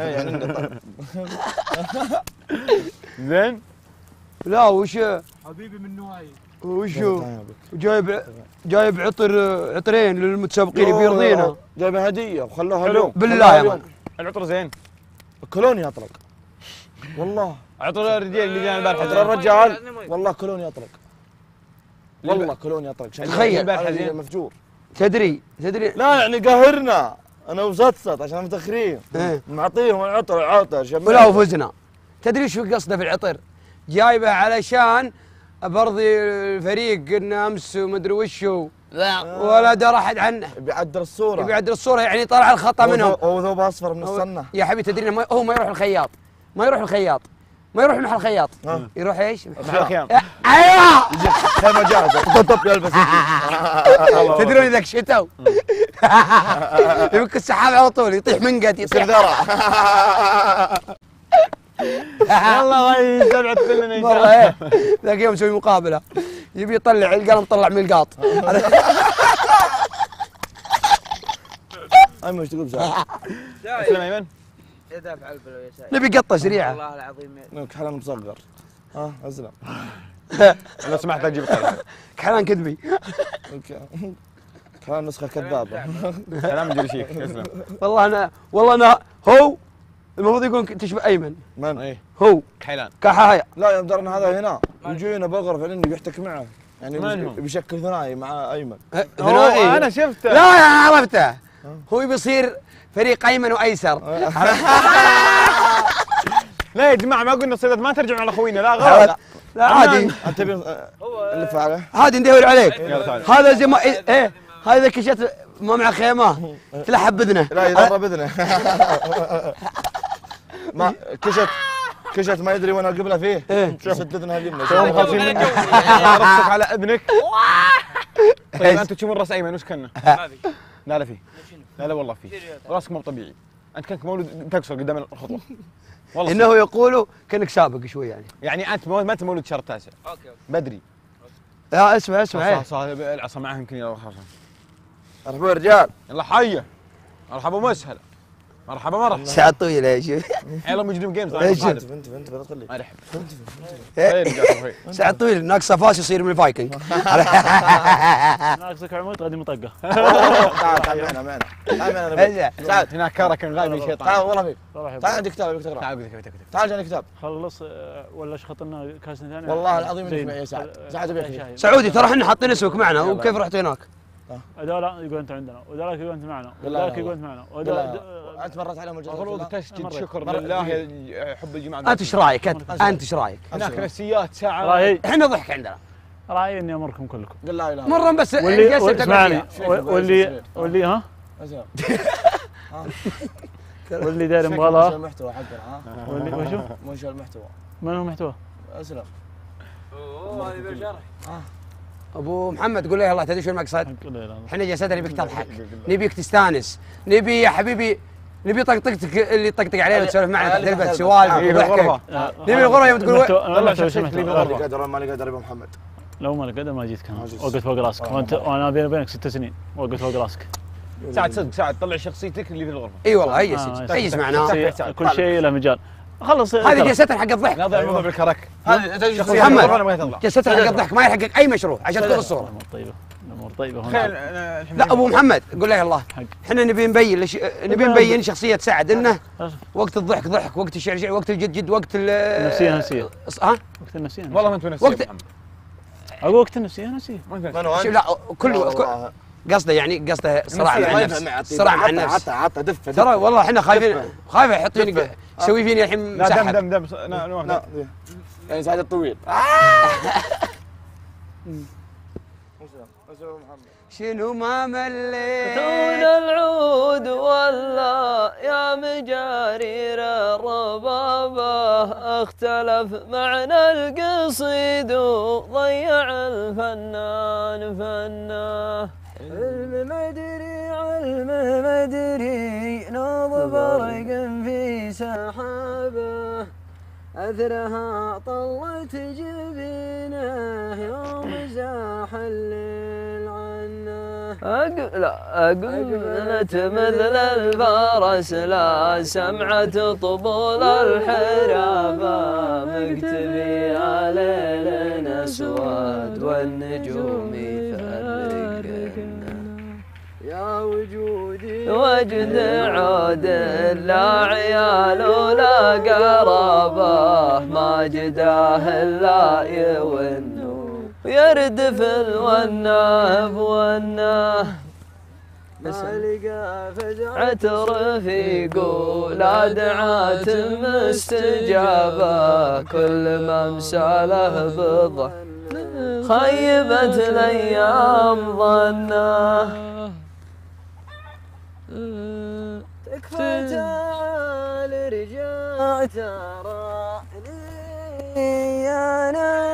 [SPEAKER 2] زين.
[SPEAKER 6] لا وش
[SPEAKER 5] حبيبي من نواي.
[SPEAKER 6] وشو جايب جايب عطر عطرين للمتسابقين بيرضينا.
[SPEAKER 10] جايب هديه وخلوها اليوم.
[SPEAKER 6] بالله يا مان
[SPEAKER 2] العطر زين.
[SPEAKER 10] كولوني اطلق. والله
[SPEAKER 2] عطر الرجال اللي جانا البارحه.
[SPEAKER 10] عطر الرجال والله كولوني اطلق. والله كولوني اطلق.
[SPEAKER 6] تخيل
[SPEAKER 2] البارحه زين
[SPEAKER 10] مفجور.
[SPEAKER 6] تدري تدري
[SPEAKER 10] لا يعني قاهرنا انا وزتسط عشان متاخرين.
[SPEAKER 6] ايه.
[SPEAKER 10] معطيهم العطر عطر
[SPEAKER 6] ولا وفزنا. تدري شو قصده في العطر؟ جايبه علشان برضي الفريق قلنا امس ومدري وشو. لا ولا درى احد عنه.
[SPEAKER 10] بيعدل الصوره.
[SPEAKER 6] بيعدل الصوره يعني طلع الخطا منهم.
[SPEAKER 10] هو ثوب اصفر من السنه.
[SPEAKER 6] يا حبيبي تدري ما هو ما يروح الخياط. ما يروح الخياط. ما يروح محل خياط. يروح ايش؟
[SPEAKER 2] محل الخيام.
[SPEAKER 6] ايوه
[SPEAKER 10] خيمه جاهزه. طب يلبس.
[SPEAKER 6] تدرون ذاك شتو يبك السحاب على طول يطيح منقد يطيح
[SPEAKER 10] ذرة.
[SPEAKER 2] يلا الله يسبعك كلنا ان شاء
[SPEAKER 6] والله
[SPEAKER 2] الله.
[SPEAKER 6] ايه ذاك يوم مسوي مقابله يبي يطلع القلم طلع من القاط.
[SPEAKER 10] ايمن ايش تقول بسرعه؟
[SPEAKER 2] اسلم ايمن.
[SPEAKER 5] يدافع البلو يا سعيد.
[SPEAKER 6] نبي قطه سريعه.
[SPEAKER 5] والله العظيم.
[SPEAKER 10] كحلان مصغر. ها اسلم.
[SPEAKER 2] لو سمحت اجيب القلم.
[SPEAKER 6] كحلان كذبي.
[SPEAKER 10] كان نسخه كذابه.
[SPEAKER 2] سلام مدير شيك تسلم.
[SPEAKER 6] والله انا والله انا هو المفروض يكون تشبه ايمن.
[SPEAKER 10] من؟
[SPEAKER 2] ايه
[SPEAKER 6] هو
[SPEAKER 2] كحيلان.
[SPEAKER 6] كحايا.
[SPEAKER 10] لا يوم درنا هذا هنا وجينا بغرف لاني بيحتك معه يعني
[SPEAKER 2] من هو؟
[SPEAKER 10] بيشكل ثنائي مع ايمن.
[SPEAKER 6] ثنائي
[SPEAKER 2] انا شفته.
[SPEAKER 6] لا انا عرفته. هو بيصير فريق ايمن وايسر.
[SPEAKER 2] لا يا جماعه ما قلنا صيدات ما ترجعون على اخوينا لا غلط.
[SPEAKER 6] لا عادي
[SPEAKER 10] انت تبي اللي فعله؟
[SPEAKER 6] عادي ندور عليك.
[SPEAKER 2] يلا تعال.
[SPEAKER 6] هذا زي ما ايه إيه، هذا كشت ما مع خيمه تلحب باذنه.
[SPEAKER 10] لا يضرب باذنه. ما كشت كشت ما يدري وين القبله فيه.
[SPEAKER 6] إيه.
[SPEAKER 10] سد اذنها اليمنى.
[SPEAKER 2] توهم خالصين منك. رصك على اذنك. طيب انتم تشوفون راس ايمن وش كنا؟
[SPEAKER 5] ما في.
[SPEAKER 2] لا لا فيه. لا لا والله فيه. راسك مو طبيعي. انت كانك مولود تقصر قدام الخطوه. والله
[SPEAKER 6] انه يقولوا كانك سابق شوي يعني.
[SPEAKER 2] يعني انت ما انت مولود شهر التاسع.
[SPEAKER 5] اوكي اوكي.
[SPEAKER 2] بدري.
[SPEAKER 6] لا اسمع اسمع
[SPEAKER 2] صح
[SPEAKER 6] ايه.
[SPEAKER 2] صح العصا معه يمكن يلا خلاص.
[SPEAKER 10] مرحبا رجال.
[SPEAKER 2] يلا حيه. مرحبا ومسهلا. مرحبا مرحبا.
[SPEAKER 6] ساعة طويلة يا شيخ.
[SPEAKER 2] يلا مجرم جيمز.
[SPEAKER 6] ايش
[SPEAKER 10] انت انت انت لا تخلي.
[SPEAKER 2] ما يحب.
[SPEAKER 6] إيه. ساعة طويلة ناقصة فاس يصير من الفايكنج.
[SPEAKER 11] ناقصك عمود غادي مطقه.
[SPEAKER 10] تعال تعال معنا معنا. تعال معنا.
[SPEAKER 2] تعال هناك كركن غايب شيطان.
[SPEAKER 10] تعال والله فيك.
[SPEAKER 11] روح
[SPEAKER 10] تعال عندي كتاب تقرا.
[SPEAKER 2] تعال قلت لك
[SPEAKER 10] تعال جاني كتاب.
[SPEAKER 11] خلص آه، ولا شخط لنا كاس ثاني.
[SPEAKER 10] والله العظيم انك معي يا سعد. سعد بيك.
[SPEAKER 6] سعودي ترى احنا حاطين اسمك معنا وكيف رحت هناك؟
[SPEAKER 11] هذول يقول انت عندنا وذاك يقول انت معنا
[SPEAKER 10] بالله
[SPEAKER 11] وذاك يقول انت معنا
[SPEAKER 10] انت مرت عليهم
[SPEAKER 2] المفروض تسجد شكر
[SPEAKER 10] مرة.
[SPEAKER 2] لله يا حب الجماعه.
[SPEAKER 6] انت ايش رايك انت؟ انت ايش رايك؟
[SPEAKER 2] هناك نفسيات ساعه.
[SPEAKER 11] راهي
[SPEAKER 6] احنا ضحك عندنا.
[SPEAKER 11] رايي اني امركم كلكم.
[SPEAKER 10] قل لا اله.
[SPEAKER 6] مرة بس
[SPEAKER 11] واللي
[SPEAKER 6] جلسة تقعد
[SPEAKER 11] اسمعني
[SPEAKER 6] فيها.
[SPEAKER 11] واللي واللي ها
[SPEAKER 10] اسمع.
[SPEAKER 11] واللي داير
[SPEAKER 10] منشأ
[SPEAKER 11] مغالاه
[SPEAKER 10] المحتوى حقنا ها.
[SPEAKER 11] واللي وشو؟
[SPEAKER 10] منشأ المحتوى.
[SPEAKER 11] من هو محتوى؟
[SPEAKER 10] اسلم.
[SPEAKER 5] اوه هذه بالشرح.
[SPEAKER 6] ابو محمد قول له يلا تدري شو المقصد؟
[SPEAKER 11] قول له يلا.
[SPEAKER 6] احنا جلستنا نبيك تضحك، نبيك تستانس، نبي يا حبيبي نبي طقطقتك اللي تطقطق علينا وتسولف معنا تحت البث سوالف وضحك. نبي الغرفه يوم تقول
[SPEAKER 11] طلع شخصيتك لي
[SPEAKER 10] ماني قادر ماني قادر ابو محمد.
[SPEAKER 11] لو ما قدر ما جيت كان وقفت فوق راسك وانت وانا بيني وبينك ست سنين وقفت فوق راسك.
[SPEAKER 2] سعد صدق سعد طلع شخصيتك اللي في الغرفه.
[SPEAKER 6] اي والله هيس هيس معنا
[SPEAKER 11] كل شيء له مجال. خلص
[SPEAKER 6] هذه جلستنا حق الضحك.
[SPEAKER 2] لا ضيع الموضوع بالكرك.
[SPEAKER 10] هذه
[SPEAKER 6] ابو محمد جلستنا حق الضحك ما يحقق اي مشروع عشان تكون الصوره.
[SPEAKER 11] الامور طيبه الامور طيبه هون.
[SPEAKER 2] خير
[SPEAKER 6] لا ابو محمد قول له يلا احنا نبي نبين لش... نبي نبين شخصيه سعد انه وقت الضحك ضحك، وقت الشعر وقت الجد جد، وقت ال
[SPEAKER 11] النفسيه نفسيه.
[SPEAKER 6] ها؟
[SPEAKER 11] وقت النفسيه
[SPEAKER 2] والله ما انت نفسيه
[SPEAKER 6] وقت
[SPEAKER 11] اقول وقت النفسيه نفسيه.
[SPEAKER 6] شوف لا كل قصده يعني قصده صراع مع النفس، صراع مع النفس.
[SPEAKER 10] عطى عطى دف
[SPEAKER 6] ترى والله احنا خايفين خايف يحطيني يسوي فيني الحين
[SPEAKER 2] لا دم
[SPEAKER 6] مسحب.
[SPEAKER 2] دم دم لا
[SPEAKER 10] يعني سعد الطويل.
[SPEAKER 6] شنو ما مليت
[SPEAKER 8] دون العود ولا يا مجارير الربابة اختلف معنى القصيد وضيع الفنان فناه. علم مدري علم مدري نوض برق في سحابه أثرها طلت جبينه يوم زاح الليل عنه. أقول لا أقبلت مثل الفرس لا سمعت طبول الحرابة مكتبي على ليل أسود والنجوم يفرقنا. يا وجودي وجد عود لا عيال ولا قرابة ما جداه الا يونو يردف الوناه بوناه. ما لقى فزعة رفيق ولا دعات مستجابة كل ما مساله بضح خيبت الايام ظناه. تكفى تعال رجع تراني يا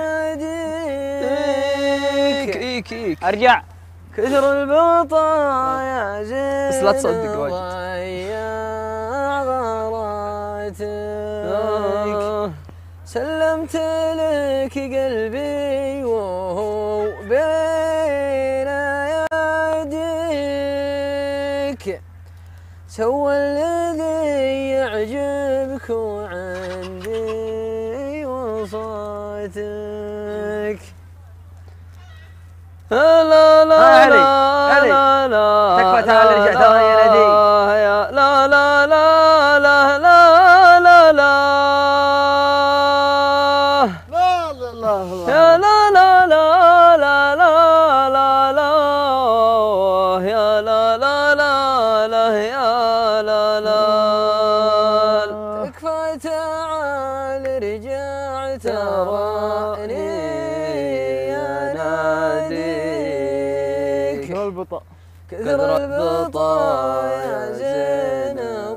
[SPEAKER 8] ناديك
[SPEAKER 6] ارجع
[SPEAKER 8] كثر البطايا زين
[SPEAKER 6] بس لا تصدق واجد.
[SPEAKER 8] ضيع غراتك سلمت لك قلبي وهو بين يديك سوى الذي يعجبك وعندي وصوتك. لا لا لا لا
[SPEAKER 12] تعال نرجع ثاني يا ندي.
[SPEAKER 13] لا لا لا لا لا لا لا
[SPEAKER 1] لا لا لا
[SPEAKER 13] يا لا لا لا لا لا لا لا يا لا لا لا لا يا لا لا. تكفى تعال رجع تراني يا ناديك.
[SPEAKER 1] كثر البطا
[SPEAKER 13] كثر البطا يا زين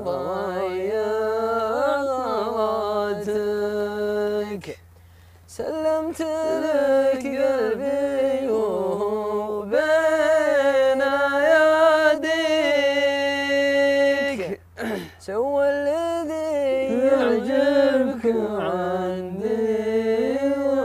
[SPEAKER 13] ضيعتك. سلمت لك قلبي وهو بين يديك. سوى الذي يعجبك عندي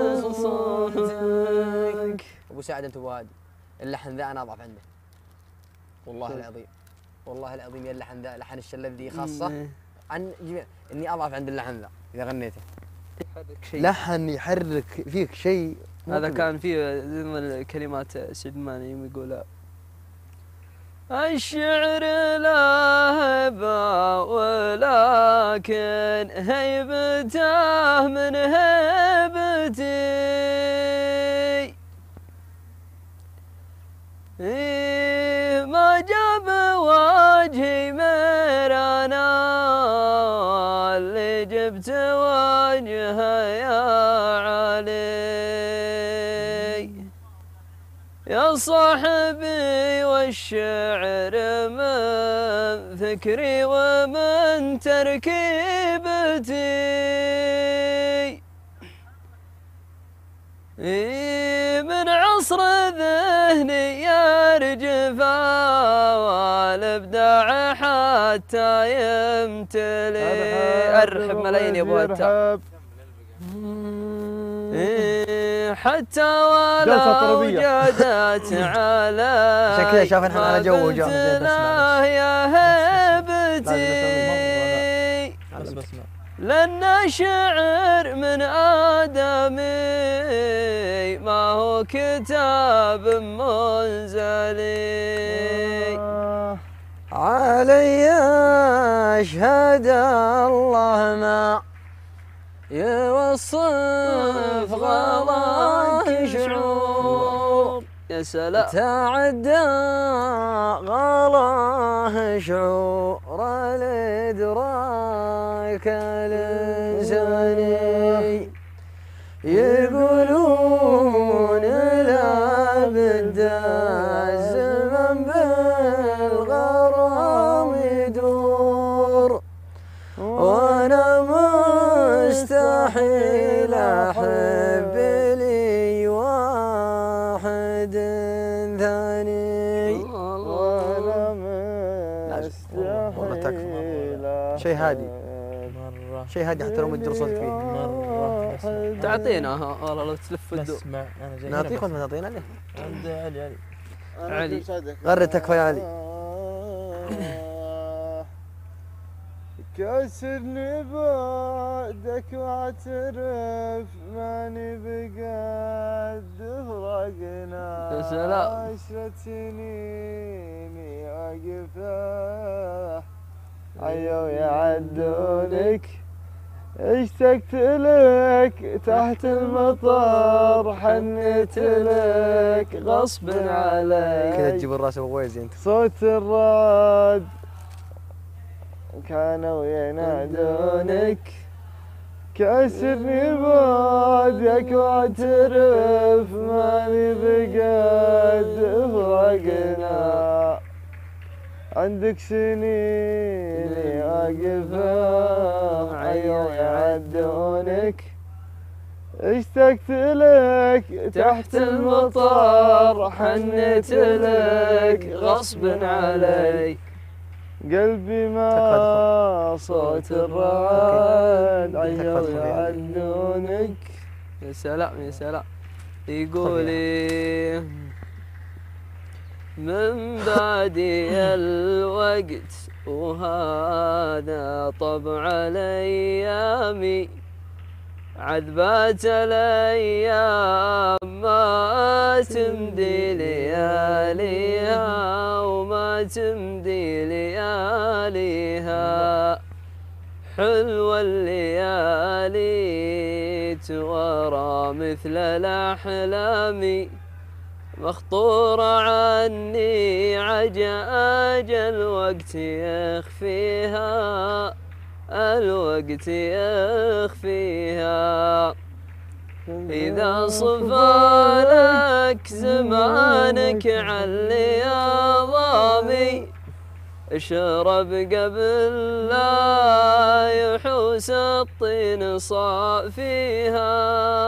[SPEAKER 13] وصوتك.
[SPEAKER 12] ابو سعد انت ابو هادي، اللحن ذا انا اضعف عنده والله العظيم، والله العظيم يا اللحن ذا، لحن الشلف ذي خاصه عن جميع، اني اضعف عند اللحن ذا اذا غنيته. لحن يحرك فيك شيء.
[SPEAKER 13] هذا كان فيه ضمن كلمات سعد ماني يوم يقول الشعر لا هبة ولكن هيبته من هيبتي. ما جاب وجهي مرانا اللي جبت وجهه يا علي. يا صاحبي والشعر من فكري ومن تركيبتي. من عصر ذهني يرجف والابداع حتى يمتلي. ارحب ملايين يا ابو هتا. حتى ولو وجدت على
[SPEAKER 12] عشان كذا شاف الحين على جو وجاه
[SPEAKER 13] يا هبتي. لأن شعر من آدمي ما هو كتاب منزلي.
[SPEAKER 12] علي أشهد الله ما يوصف غلا شعور.
[SPEAKER 13] يا سلام.
[SPEAKER 12] تعدى غلاه شعور الإدراك الإنساني. يقولون لا بد الزمن بالغرام يدور، وأنا مستحيل أحب لي واحد ثاني.
[SPEAKER 1] وانا مستحيل
[SPEAKER 12] شيء هادي مرة، شيء هادي حتى لو مجر صوتك فيه مرة.
[SPEAKER 13] تعطينا والله لو تلف الدور.
[SPEAKER 12] اسمع انا جاي نعطيك ولا ما تعطينا عليه؟
[SPEAKER 13] عند علي علي
[SPEAKER 12] علي غرد تكفى يا علي.
[SPEAKER 1] كسرني بعدك واعترف ماني بقد فرقنا.
[SPEAKER 13] يا سلام.
[SPEAKER 1] عشرة سنيني واقفه عيوا يعدونك. اشتقت لك تحت المطر، حنيت لك غصب عليك.
[SPEAKER 12] كذا تجيب الراس ابو ويزي انت.
[SPEAKER 1] صوت الرعد كانوا ينادونك. كسرني بعدك واعترف ماني بقد فرقنا. عندك سنين واقفة عيوا يعدونك. اشتقت لك تحت المطر، حنيت لك غصب عليك. قلبي ما صوت الرعد عيوا يعدونك.
[SPEAKER 13] يا سلام يا سلام. يقولي من بعدي الوقت وهذا طبع الأيام، عذبات الأيام وما تمدي لياليها وما تمدي لياليها حلوة الليالي تورى مثل الأحلام مخطورة عني عجاج الوقت يخفيها الوقت يخفيها إذا صفى لك زمانك علي ضامي اشرب قبل لا يحوس الطين صافيها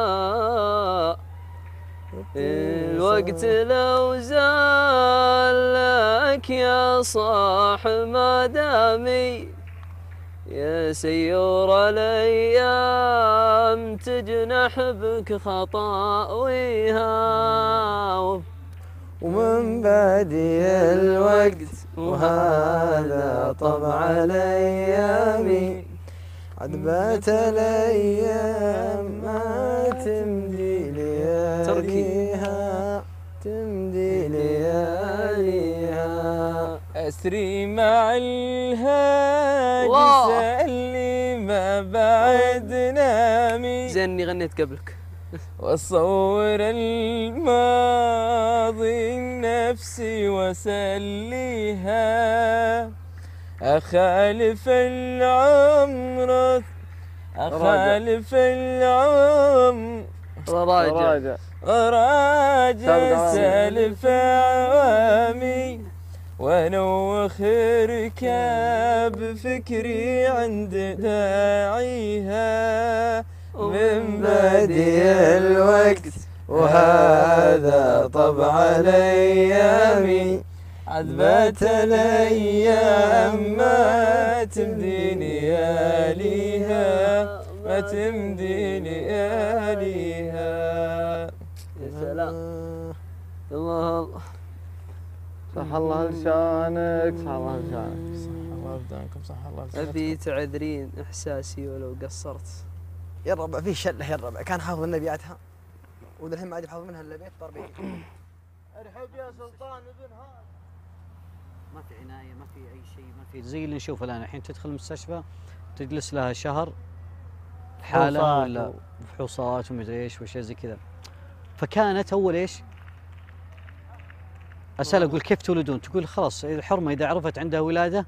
[SPEAKER 13] الوقت لو زال لك يا صاح ما دامي يا سيور الايام تجنح بك خطاويها
[SPEAKER 12] ومن بعدي الوقت وهذا طبع الايام عذبات الايام ما تمدي لياليها تمدي لياليها
[SPEAKER 3] اسري مع الهادي سألني ما بعد نامي
[SPEAKER 13] زيني غنيت قبلك
[SPEAKER 3] واصور الماضي نفسي واسليها اخالف العمر اخالف العمر
[SPEAKER 13] راجع
[SPEAKER 3] راجع سالف عوامي ونوخ ركاب فكري عند داعيها
[SPEAKER 12] من بدي الوقت وهذا طبع الايام عذبات الايام ما تمدي لياليها ما تمدي لياليها.
[SPEAKER 13] يا سلام الله الله
[SPEAKER 1] صح الله لسانك صح الله لسانك
[SPEAKER 3] صح الله ابدانكم صح الله لسانك.
[SPEAKER 13] ابي تعذرين احساسي ولو قصرت.
[SPEAKER 12] يا الربع فيه شله يا الربع كان حافظ النبياتها وللحين ما عاد يحافظ منها الا بيت ضربين.
[SPEAKER 1] ارحب يا سلطان ابن هذا.
[SPEAKER 7] ما في عنايه ما في اي شيء ما في زي اللي نشوفه الان الحين تدخل المستشفى تجلس لها شهر حاله ولا فحوصات ومدري ايش وشيء زي كذا. فكانت اول ايش؟ اسال اقول كيف تولدون؟ تقول خلاص الحرمه اذا عرفت عندها ولاده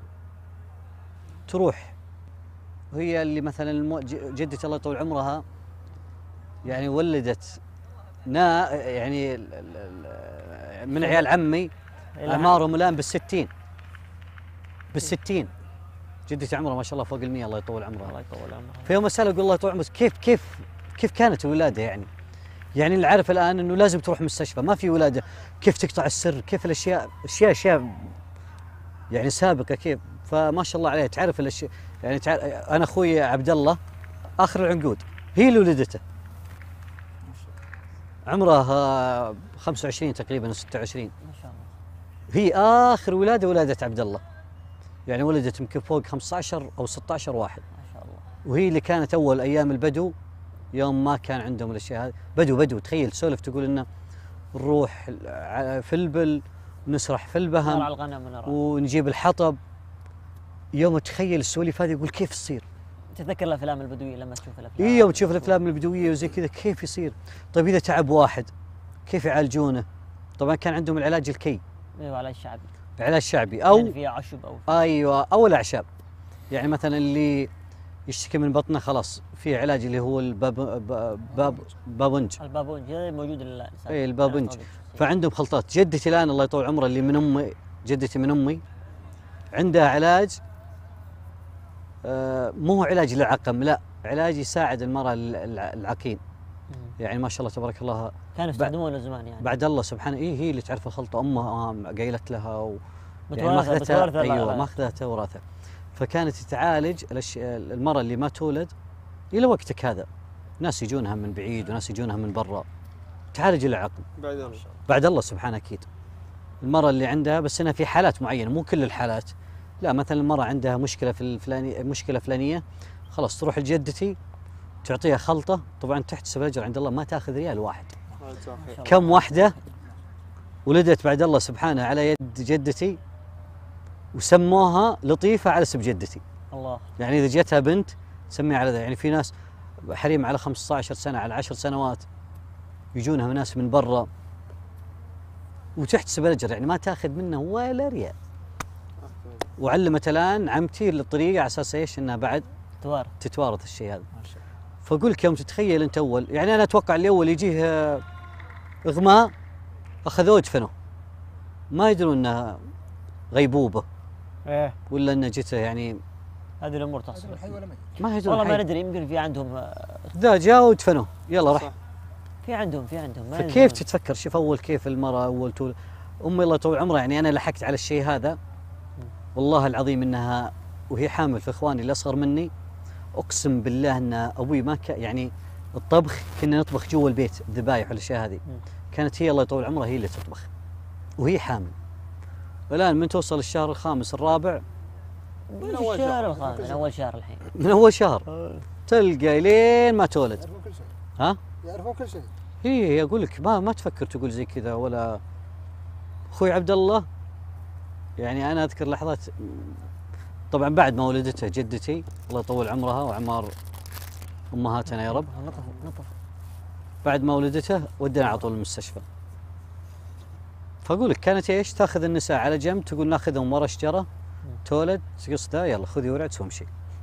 [SPEAKER 7] تروح. وهي اللي مثلا جدتي الله يطول عمرها يعني ولدت نا يعني من عيال عمي اعمارهم الان بالستين بالستين جدتي عمرها ما شاء الله فوق المية الله يطول عمرها.
[SPEAKER 11] الله يطول عمرها.
[SPEAKER 7] فيوم اسال اقول الله يطول عمرك كيف كيف كيف كانت الولاده يعني؟ يعني اللي عارف الان انه لازم تروح مستشفى ما في ولاده، كيف تقطع السر؟ كيف الاشياء اشياء اشياء يعني سابقه كيف؟ فما شاء الله عليها تعرف الاشياء يعني تعرف. انا اخوي عبد الله اخر العنقود هي اللي ولدته عمره خمسة وعشرين تقريبا ستة وعشرين
[SPEAKER 11] ما شاء الله.
[SPEAKER 7] هي اخر ولاده ولاده عبد الله يعني ولدت يمكن فوق خمسة عشر او ستة عشر واحد
[SPEAKER 11] ما شاء الله.
[SPEAKER 7] وهي اللي كانت اول ايام البدو يوم ما كان عندهم الاشياء هذه. بدو بدو تخيل سولف تقول انه نروح في البل ونسرح في البهم
[SPEAKER 11] نرعى الغنم ونرعى
[SPEAKER 7] ونجيب الحطب. يوم تخيل السواليف هذه يقول كيف تصير؟
[SPEAKER 11] تتذكر الافلام البدويه لما تشوف الافلام؟
[SPEAKER 7] اي يوم تشوف الافلام البدويه وزي كذا كيف يصير؟ طيب اذا تعب واحد كيف يعالجونه؟ طبعا كان عندهم العلاج الكي.
[SPEAKER 11] ايوه علاج شعبي.
[SPEAKER 7] علاج شعبي او
[SPEAKER 11] يعني فيها عشب او فيه.
[SPEAKER 7] ايوه او الاعشاب. يعني مثلا اللي يشتكي من بطنه خلاص في علاج اللي هو الباب باب بابونج.
[SPEAKER 11] البابونج هذا موجود الان.
[SPEAKER 7] اي البابونج. فعندهم خلطات. جدتي الان الله يطول عمرها اللي من امي جدتي من امي عندها علاج آه مو علاج للعقم لا علاج يساعد المراه العقيم. يعني ما شاء الله تبارك الله
[SPEAKER 11] كانوا يستخدمونه زمان يعني
[SPEAKER 7] بعد الله سبحانه. اي هي اللي تعرف الخلطه امها قايلت لها و
[SPEAKER 11] يعني ماخذتها
[SPEAKER 7] ايوه ماخذتها وراثه. فكانت تعالج المراه اللي ما تولد الى وقتك هذا. ناس يجونها من بعيد وناس يجونها من برا تعالج العقم
[SPEAKER 2] بعد الله
[SPEAKER 7] بعد الله سبحانه اكيد. المراه اللي عندها بس انها في حالات معينه مو كل الحالات. لا مثلا المراه عندها مشكله في الفلانيه مشكله فلانيه خلاص تروح لجدتي تعطيها خلطه طبعا تحتسب اجر عند الله ما تاخذ ريال واحد. كم واحدة ولدت بعد الله سبحانه على يد جدتي وسموها لطيفة على اسم جدتي.
[SPEAKER 11] الله.
[SPEAKER 7] يعني إذا جتها بنت تسميها على ذا. يعني في ناس حريم على خمسة عشر سنة على عشر سنوات يجونها من ناس من برا وتحتسب الأجر، يعني ما تاخذ منه ولا ريال. وعلمت الآن عمتي الطريقة على أساس إيش؟ إنها بعد
[SPEAKER 11] تتوارث
[SPEAKER 7] تتوارث الشيء هذا. فأقول لك يوم تتخيل أنت أول، يعني أنا أتوقع اللي أول يجيه إغماء أخذوه ودفنوه، ما يدرون أنها غيبوبة
[SPEAKER 11] ايه
[SPEAKER 7] ولا أنه جته يعني
[SPEAKER 11] هذه الامور تحصل.
[SPEAKER 7] ما يدرون.
[SPEAKER 11] والله ما ندري، يمكن في عندهم
[SPEAKER 7] ذا جاء ودفنوه يلا راح.
[SPEAKER 11] في عندهم في عندهم ما
[SPEAKER 7] فكيف تتفكر؟ شوف اول كيف المراه اول تول امي الله يطول عمرها، يعني انا لحقت على الشيء هذا والله العظيم انها وهي حامل في اخواني اللي اصغر مني، اقسم بالله ان ابوي ما كان يعني الطبخ كنا نطبخ جوا البيت الذبايح والاشياء هذه، كانت هي الله يطول عمرها هي اللي تطبخ وهي حامل. والان من توصل الشهر الخامس الرابع
[SPEAKER 11] من اول شهر الخامس من اول شهر الحين
[SPEAKER 7] من اول شهر تلقى لين ما تولد.
[SPEAKER 14] يعرفون كل شيء.
[SPEAKER 7] ها؟
[SPEAKER 14] يعرفون كل شيء.
[SPEAKER 7] هي اقول لك ما ما تفكر تقول زي كذا. ولا اخوي عبد الله يعني انا اذكر لحظات طبعا بعد ما ولدته جدتي الله يطول عمرها وعمار امهاتنا يا رب،
[SPEAKER 11] نطف نطف
[SPEAKER 7] بعد ما ولدته ودينا على طول المستشفى. فاقول لك كانت ايش؟ تاخذ النساء على جنب تقول ناخذهم ورا شجره تولد قصده يلا خذي ورعت وامشي.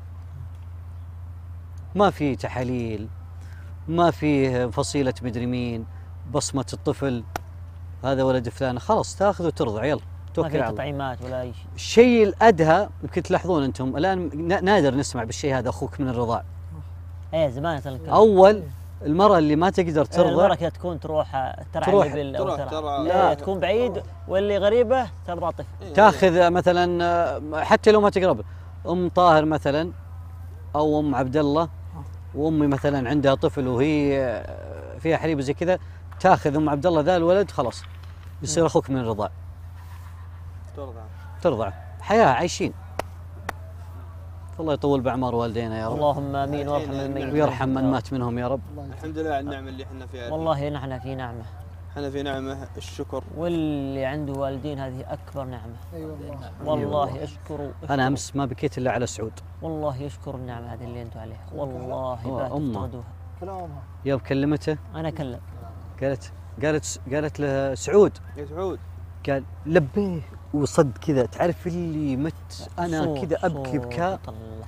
[SPEAKER 7] ما في تحاليل، ما في فصيله مدري مين، بصمه الطفل هذا ولد فلان، خلاص تاخذ وترضع يلا توكل على الله.
[SPEAKER 11] ما في تطعيمات ولا اي شيء.
[SPEAKER 7] الشيء الادهى يمكن تلاحظون انتم الان نادر نسمع بالشيء هذا اخوك من الرضاع.
[SPEAKER 11] ايه زمان مثلا
[SPEAKER 7] اول المراه اللي ما تقدر ترضع
[SPEAKER 11] المراه كذا تكون تروح ترعى
[SPEAKER 7] تروح
[SPEAKER 11] الإبل
[SPEAKER 7] تروح
[SPEAKER 11] أو
[SPEAKER 7] ترى
[SPEAKER 11] لا تكون بعيد واللي غريبه ترضع طفل.
[SPEAKER 7] تاخذ مثلا حتى لو ما تقرب ام طاهر مثلا او ام عبد الله وامي مثلا عندها طفل وهي فيها حليب زي كذا، تاخذ ام عبد الله ذا الولد خلاص يصير اخوك من الرضاع.
[SPEAKER 15] ترضع
[SPEAKER 7] ترضع حياه عايشين. الله يطول باعمار والدينا يا رب.
[SPEAKER 11] اللهم امين ويرحم الميت
[SPEAKER 7] ويرحم من مات منهم يا رب.
[SPEAKER 15] الحمد لله على النعمه اللي احنا فيها.
[SPEAKER 11] والله نحن في نعمه.
[SPEAKER 15] احنا في نعمه الشكر.
[SPEAKER 11] واللي عنده والدين هذه اكبر نعمه.
[SPEAKER 14] اي والله.
[SPEAKER 11] والله اشكروا.
[SPEAKER 7] انا امس ما بكيت الا على سعود.
[SPEAKER 11] والله يشكروا النعمه هذه اللي انتم عليها، والله
[SPEAKER 7] امه
[SPEAKER 14] كلامها
[SPEAKER 7] يوم كلمته
[SPEAKER 11] انا كلم
[SPEAKER 7] قالت قالت قالت له سعود
[SPEAKER 15] يا سعود
[SPEAKER 7] قال لبيه وصد كذا، تعرف اللي مت انا كذا ابكي بكاء.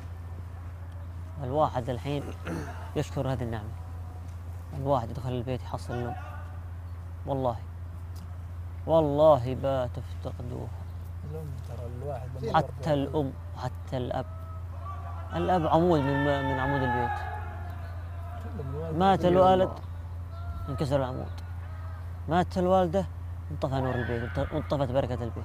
[SPEAKER 11] الواحد الحين يشكر هذه النعمه. الواحد يدخل البيت يحصل الام، والله والله ما تفتقدوها.
[SPEAKER 14] الام ترى الواحد
[SPEAKER 11] حتى الام حتى الاب. الاب عمود من من عمود البيت. مات الوالد انكسر العمود، مات الوالده انطفى نور البيت وانطفت بركه البيت.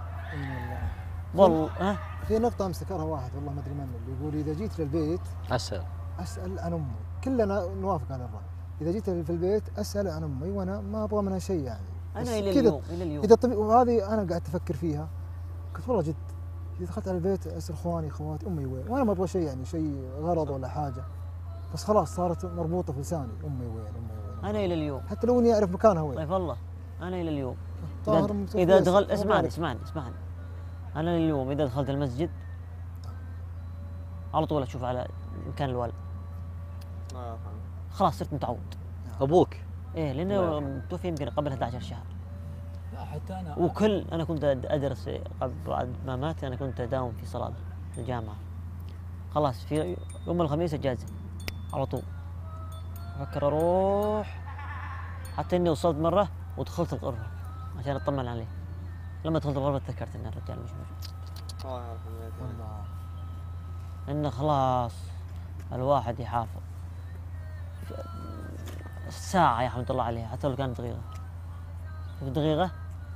[SPEAKER 11] والله ها
[SPEAKER 14] في نقطة امس ذكرها واحد والله ما ادري من اللي يقول اذا جيت للبيت
[SPEAKER 7] اسال
[SPEAKER 14] اسال عن امي، كلنا نوافق على الرأي، اذا جيت في البيت اسال عن امي وانا ما ابغى منها شيء يعني.
[SPEAKER 11] انا الى اليوم الى اليوم
[SPEAKER 14] اذا طبيعي وهذه انا قاعد افكر فيها قلت والله جد اذا دخلت على البيت اسال اخواني اخواتي امي وين، وانا ما ابغى شيء يعني شيء غرض ولا حاجة، بس خلاص صارت مربوطة في لساني امي وين امي وين.
[SPEAKER 11] انا الى اليوم
[SPEAKER 14] حتى لو اني اعرف مكانها وين.
[SPEAKER 11] طيب والله انا الى اليوم
[SPEAKER 14] طاهر
[SPEAKER 11] اذا, إذا دخلت اسمعني اسمعني اسمعني انا اليوم اذا دخلت المسجد على طول اشوف على مكان الوالد. خلاص صرت متعود.
[SPEAKER 7] ابوك؟
[SPEAKER 11] ايه لانه توفي يمكن قبل أحد عشر شهر.
[SPEAKER 16] لا حتى انا
[SPEAKER 11] وكل انا كنت ادرس قبل بعد ما مات انا كنت اداوم في صلاه في الجامعه. خلاص في يوم الخميس اجازه على طول. افكر اروح حتى اني وصلت مره ودخلت الغرفه عشان اطمن عليه. لما دخلت الغرفه تذكرت ان الرجال مش موجود.
[SPEAKER 15] الله يرحمه.
[SPEAKER 11] انه خلاص الواحد يحافظ ساعة يا حمد الله عليها حتى لو كانت دقيقة. دقيقة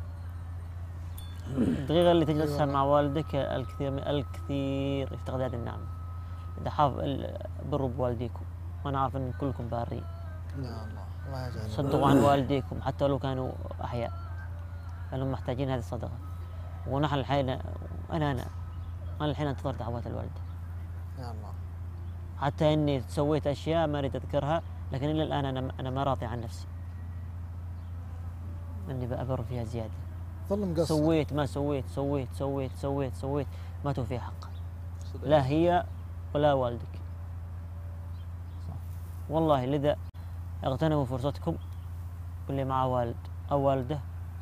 [SPEAKER 11] الدقيقة اللي تجلسها مع والدك الكثير من الكثير يفتقد هذه النعمة. إذا حافظ بروا بوالديكم وأنا عارف أن كلكم بارين.
[SPEAKER 14] يا الله الله يجعل.
[SPEAKER 11] صدقوا عن والديكم حتى لو كانوا أحياء، لأنهم محتاجين هذه الصدقة. ونحن الحين أنا أنا أنا الحين أنتظر دعوات الوالدة.
[SPEAKER 14] يا الله.
[SPEAKER 11] حتى إني سويت أشياء ما أريد أذكرها، لكن إلى الآن أنا أنا ما راضي عن نفسي. اني بأبر فيها زياده.
[SPEAKER 14] ظل مقصر.
[SPEAKER 11] سويت ما سويت سويت سويت سويت سويت ما توفي حقها. لا هي ولا والدك. والله لذا اغتنموا فرصتكم، واللي معه والد او والده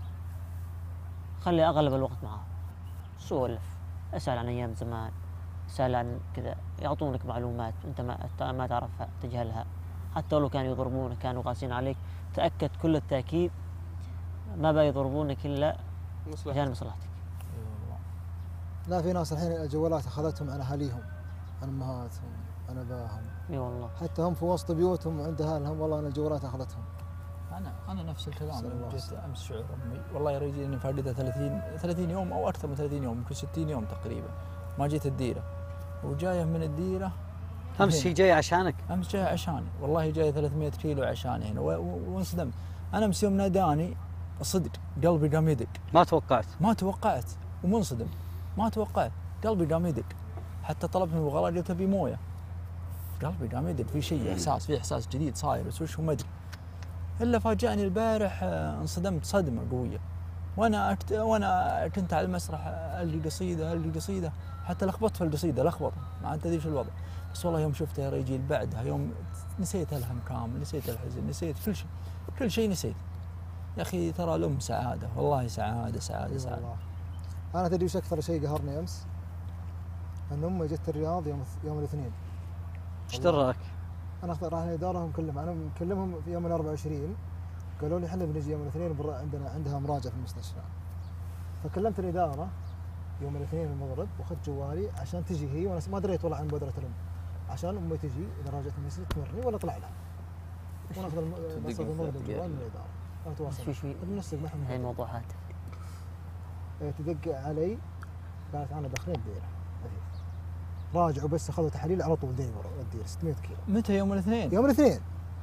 [SPEAKER 11] خلي اغلب الوقت معاه. سولف، اسال عن ايام زمان، اسال عن كذا، يعطونك معلومات انت ما ما تعرفها تجهلها. حتى لو كانوا يضربونك كانوا قاسين عليك، تاكد كل التاكيد ما بيضربونك الا عشان مصلحتك.
[SPEAKER 14] لا في ناس الحين الجوالات اخذتهم عن اهاليهم، عن امهاتهم، عن ابائهم.
[SPEAKER 11] اي والله.
[SPEAKER 14] حتى هم في وسط بيوتهم وعند اهلهم والله ان الجوالات اخذتهم.
[SPEAKER 16] انا انا نفس الكلام لما جيت امس شعور امي، والله يا رجل اني فاقدها ثلاثين ثلاثين يوم او اكثر من ثلاثين يوم، يمكن ستين يوم تقريبا ما جيت الديره، وجايه من الديره
[SPEAKER 7] امس هي جايه عشانك؟
[SPEAKER 16] امس جايه عشاني، والله جايه ثلاثمئة كيلو عشاني هنا وانصدمت. انا امس يوم ناداني صدق قلبي قام يدق.
[SPEAKER 7] ما توقعت؟
[SPEAKER 16] ما توقعت ومنصدم، ما توقعت، قلبي قام يدق. حتى طلبت من الغلاء قلت ابي مويه. قلبي قام يدق، في شيء احساس، في احساس جديد صاير بس وش هو ما ادري. الا فاجأني البارح انصدمت صدمه قويه. وانا أكت... وانا كنت على المسرح القي قصيده القي قصيده، حتى لخبطت في القصيده لخبطه، ما انت ادري شو الوضع. بس والله يوم شفته يا رجل بعدها يوم نسيت الهم كامل، نسيت الحزن، نسيت كل شيء، كل شيء نسيت. يا اخي ترى الام سعاده، والله سعاده سعاده سعاده.
[SPEAKER 14] والله. انا تدري وش اكثر شيء قهرني امس؟ ان امي جت الرياض يوم يوم الاثنين.
[SPEAKER 7] ايش دراك؟
[SPEAKER 14] انا راح الاداره مكلم، انا مكلمهم في يوم الأربعة وعشرين، قالوا لي احنا بنجي يوم الاثنين عندنا عندها مراجعه في المستشفى. فكلمت الاداره يوم الاثنين المغرب واخذت جوالي عشان تجي هي، وانا ما دريت والله عن مبادره الام، عشان امي تجي اذا راجعت المسجد تمرني ولا اطلع لها. وناخذ المسجد المغرب الجوال من الاداره. اتواصل
[SPEAKER 11] شوي شوي
[SPEAKER 14] بنسق معهم
[SPEAKER 11] هاي الموضوع هذا.
[SPEAKER 14] تدق علي قالت انا داخلين الديره. راجعوا بس اخذوا تحاليل على طول ديوروا الديره ستمئة كيلو.
[SPEAKER 16] متى يوم الاثنين؟
[SPEAKER 14] يوم الاثنين.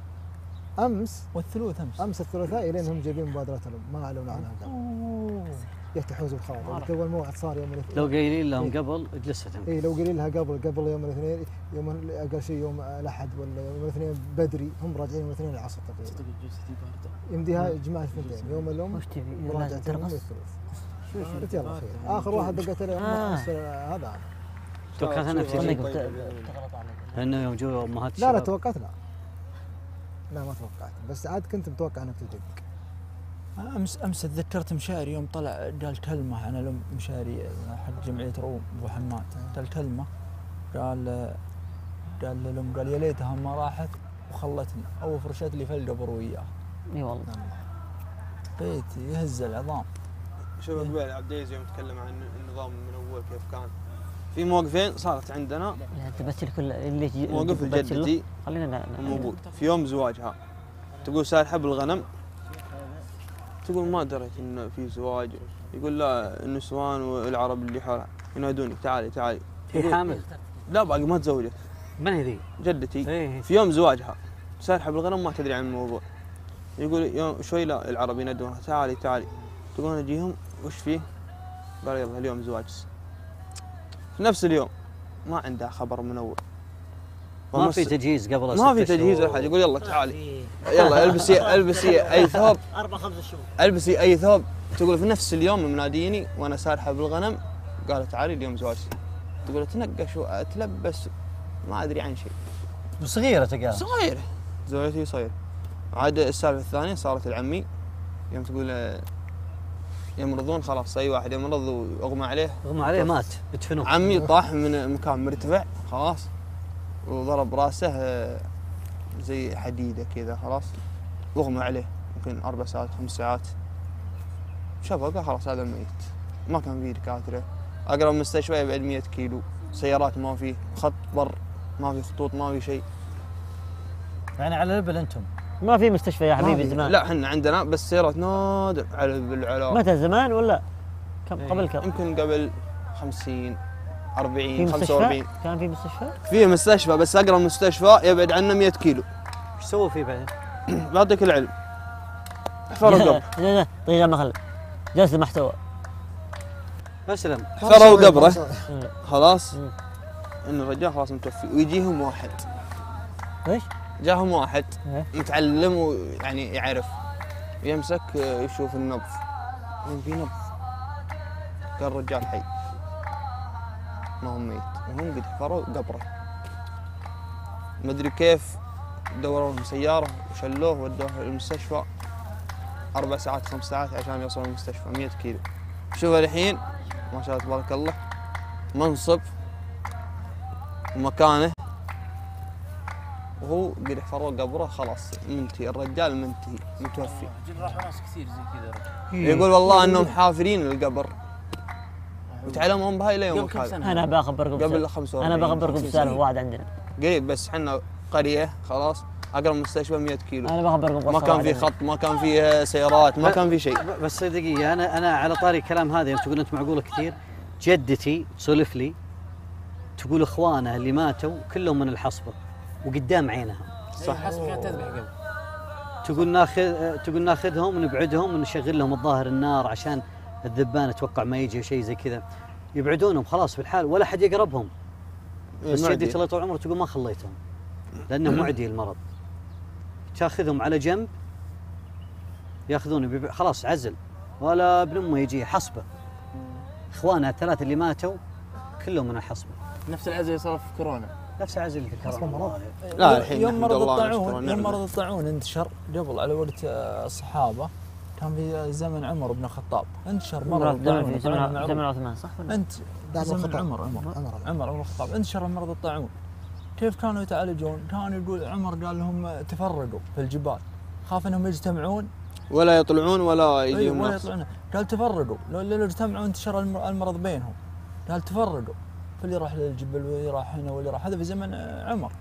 [SPEAKER 14] امس
[SPEAKER 16] والثلوث امس
[SPEAKER 14] امس الثلاثاء الين هم جايبين مبادره الام، ما اعلنوا عنها قبل. يفتحوز الخاطر، اول موعد صار يوم الاثنين.
[SPEAKER 7] لو قايلين لهم إيه؟ قبل جلستهم.
[SPEAKER 14] اي لو قايلين لها قبل قبل يوم الاثنين، يوم اقل شيء يوم الاحد ولا يوم الاثنين بدري، هم راجعين يوم الاثنين العصر تقريبا. يمديها يجمع الاثنين، يوم الام
[SPEAKER 11] وش تبي؟
[SPEAKER 14] مراجعه الام الثلوث. قلت يلا خير. اخر واحد دقت عليه هذا انا.
[SPEAKER 7] توقعت انا في شيء لانه يوم جو امهات
[SPEAKER 14] لا لا توقعت لا لا ما توقعت، بس عاد كنت متوقع انك تدق.
[SPEAKER 16] امس امس تذكرت مشاري يوم طلع قال كلمه عن الام، مشاري حق جمعيه روم ابو حماد، قال كلمه، قال قال للام قال يا ليتها ما راحت وخلتني او فرشت لي في القبر وياه.
[SPEAKER 11] اي والله.
[SPEAKER 16] بيت يهز العظام.
[SPEAKER 15] شوف قبيل عبد العزيز يوم تكلم عن النظام من اول كيف كان، في موقفين صارت عندنا.
[SPEAKER 11] انت بس الكل اللي يجي
[SPEAKER 15] موقف لجدتي
[SPEAKER 11] خلينا
[SPEAKER 15] موجود في يوم زواجها، تقول سالحه بالغنم، تقول ما دريت انه في زواج، يقول لا النسوان والعرب اللي حولها ينادوني تعالي تعالي.
[SPEAKER 7] هي حامل؟
[SPEAKER 15] لا باقي ما تزوجت.
[SPEAKER 7] من هي ذي؟
[SPEAKER 15] جدتي.
[SPEAKER 7] ايه.
[SPEAKER 15] في يوم زواجها سالحه بالغنم ما تدري عن الموضوع، يقول يوم شوي لا العرب ينادونها تعالي تعالي، تقول اجيهم وش فيه؟ قال يلا اليوم زواج. في نفس اليوم ما عندها خبر من اول،
[SPEAKER 7] ما في تجهيز قبل
[SPEAKER 15] ما في تجهيز ولا حاجه، يقول يلا تعالي يلا البسي البسي اي ثوب
[SPEAKER 11] اربع خمس شهور
[SPEAKER 15] البسي اي ثوب. تقول في نفس اليوم مناديني وانا سارحه بالغنم، قالت تعالي اليوم زواج. تقول اتنقش واتلبس ما ادري عن شيء.
[SPEAKER 7] صغيره تقال
[SPEAKER 15] صغيره زوجتي صغيره. عاد السالفه الثانيه صارت العمي يوم تقول يمرضون خلاص اي واحد يمرض واغمى عليه
[SPEAKER 7] اغمى عليه مات بدفنوه.
[SPEAKER 15] عمي طاح من مكان مرتفع خلاص وضرب راسه زي حديده كذا خلاص، واغمى عليه يمكن اربع ساعات خمس ساعات. شافه قال خلاص هذا الميت. ما كان فيه دكاتره، اقرب مستشفى يبعد مئة كيلو، سيارات ما في، خط بر ما في، خطوط ما في شيء.
[SPEAKER 7] يعني على الابل انتم؟
[SPEAKER 11] ما في مستشفى يا حبيبي زمان.
[SPEAKER 15] لا احنا عندنا بس سيارات نادر على العلاج.
[SPEAKER 11] متى زمان ولا كم قبل كم؟
[SPEAKER 15] يمكن قبل خمسين
[SPEAKER 11] في
[SPEAKER 15] أربعين خمسة وأربعين.
[SPEAKER 11] كان في مستشفى؟
[SPEAKER 15] في مستشفى بس اقرب مستشفى يبعد عنا مئة كيلو.
[SPEAKER 7] ايش سووا فيه بعدين؟
[SPEAKER 15] بعطيك العلم. حفروا قبر.
[SPEAKER 11] دقيقة ما خلي. جلسة محتوى.
[SPEAKER 7] اسلم.
[SPEAKER 15] حفروا قبره خلاص. ان الرجال خلاص متوفي ويجيهم واحد.
[SPEAKER 11] ايش؟
[SPEAKER 15] جاهم واحد متعلم ويعني يعرف يمسك يشوف النبض، وين في نبض قال الرجال حي ما هو ميت، وهم قد حفروا قبره. مدري كيف دوروا لهم سيارة وشلوه ودوه المستشفى أربع ساعات خمس ساعات عشان يوصلوا المستشفى مية كيلو. شوف الحين ما شاء الله تبارك الله منصب ومكانه، وهو قد حفروا قبره خلاص منتهي، الرجال منتهي متوفي.
[SPEAKER 5] راحوا ناس كثير زي كذا.
[SPEAKER 15] يقول والله انهم حافرين القبر وتعلمهم بهاي اليوم.
[SPEAKER 11] انا بخبركم
[SPEAKER 15] قبل خمسة وأربعين
[SPEAKER 11] انا بخبركم بسالفه واحد عندنا
[SPEAKER 15] قريب، بس احنا قريه خلاص اقرب مستشفى مية كيلو.
[SPEAKER 11] انا بخبركم
[SPEAKER 15] ما كان في خط، ما كان في سيارات، ما كان في شيء.
[SPEAKER 7] بس دقيقه، انا انا على طاري الكلام هذا تقول انت معقوله كثير. جدتي تسولف لي تقول اخوانها اللي ماتوا كلهم من الحصبه وقدام عينها.
[SPEAKER 5] صح. الحصبه كانت تذبح قبل.
[SPEAKER 7] تقول ناخذ تقول ناخذهم ونبعدهم ونشغل لهم الظاهر النار عشان الذبان اتوقع ما يجي شيء زي كذا، يبعدونهم خلاص في الحال ولا حد يقربهم. بس جدتي الله يطول عمره تقول ما خليتهم لانه معدي المرض. تاخذهم على جنب ياخذون خلاص عزل، ولا ابن امه يجي حصبه. اخوانها الثلاثه اللي ماتوا كلهم من الحصبه.
[SPEAKER 5] نفس العزل صار في كورونا.
[SPEAKER 7] نفس العزل اللي في كورونا.
[SPEAKER 15] لا الحين
[SPEAKER 16] يوم مرض الطاعون يوم مرض الطاعون انتشر قبل على وقت الصحابه، كان في زمن عمر بن الخطاب انتشر مرض الطاعون.
[SPEAKER 11] زمن زمن عثمان صح ولا؟
[SPEAKER 16] انت زمن عمر عمر عمر عمر بن الخطاب انتشر مرض الطاعون. كيف كانوا يتعالجون؟ كان يقول عمر قال لهم تفرقوا في الجبال، خاف انهم يجتمعون
[SPEAKER 15] ولا يطلعون ولا يجيهم
[SPEAKER 16] ولا
[SPEAKER 15] ناس.
[SPEAKER 16] يطلعون. قال تفرقوا، لو لو اجتمعوا انتشر المرض بينهم. قال تفرقوا، فاللي راح للجبل واللي راح هنا واللي راح، هذا في زمن عمر.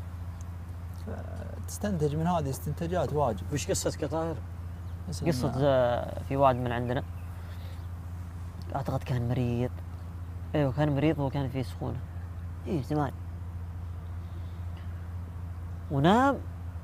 [SPEAKER 16] تستنتج من هذه استنتاجات واجب.
[SPEAKER 7] وش قصتك يا طاهر؟
[SPEAKER 11] قصة في واحد من عندنا اعتقد كان مريض. ايوه كان مريض وكان فيه سخونة. ايه زمان. ونام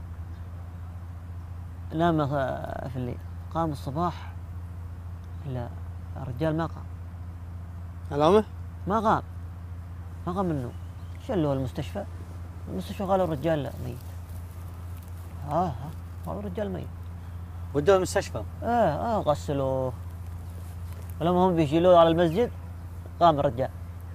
[SPEAKER 11] نام في الليل، قام الصباح لا الرجال ما قام.
[SPEAKER 15] علامة؟
[SPEAKER 11] ما قام ما قام من النوم. شلوه المستشفى، المستشفى قالوا الرجال ميت. اه اه قالوا الرجال ميت.
[SPEAKER 7] ودوه المستشفى؟
[SPEAKER 11] اه اه غسلوه، ولما هم بيشيلوه على المسجد قام الرجال.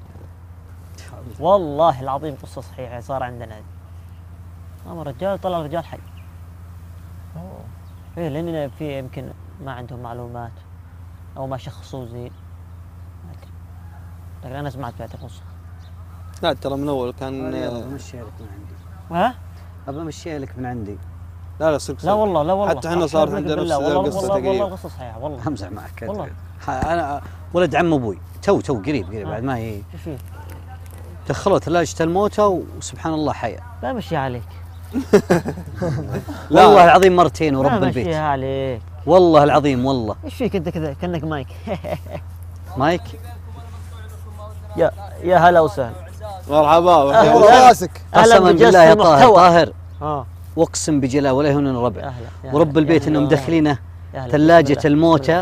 [SPEAKER 11] والله العظيم قصة صحيحة صار عندنا هذه. قام الرجال طلع الرجال حي.
[SPEAKER 16] اوه
[SPEAKER 11] ايه لاننا في يمكن ما عندهم معلومات او ما شخصوه زين. ما ادري، لكن انا سمعت بهذه القصة.
[SPEAKER 15] لا ترى من اول كان
[SPEAKER 7] امشيها لك من عندي.
[SPEAKER 11] ها؟
[SPEAKER 7] ابى امشيها لك من عندي.
[SPEAKER 15] لا لا صدق
[SPEAKER 11] لا والله لا والله
[SPEAKER 15] حتى احنا صار عندنا نفس القصة تقريبا.
[SPEAKER 11] والله القصة صحيحة والله.
[SPEAKER 7] امزح معك
[SPEAKER 11] والله.
[SPEAKER 7] انا ولد عم ابوي تو تو قريب قريب بعد ما هي دخلوا ثلاجة الموتى وسبحان الله حيا.
[SPEAKER 11] لا مشي عليك.
[SPEAKER 7] والله العظيم مرتين ورب البيت.
[SPEAKER 11] لا مشيها عليك.
[SPEAKER 7] والله العظيم والله.
[SPEAKER 11] ايش فيك انت كذا كانك مايك؟
[SPEAKER 7] مايك؟
[SPEAKER 11] يا يا هلا وسهلا.
[SPEAKER 15] مرحبا
[SPEAKER 14] راسك.
[SPEAKER 7] قسما بالله يا طاهر طاهر
[SPEAKER 11] اه
[SPEAKER 7] واقسم بجلال ولا يهون ربع
[SPEAKER 11] أهلا.
[SPEAKER 7] ورب البيت انهم مدخلينه ثلاجة الموتى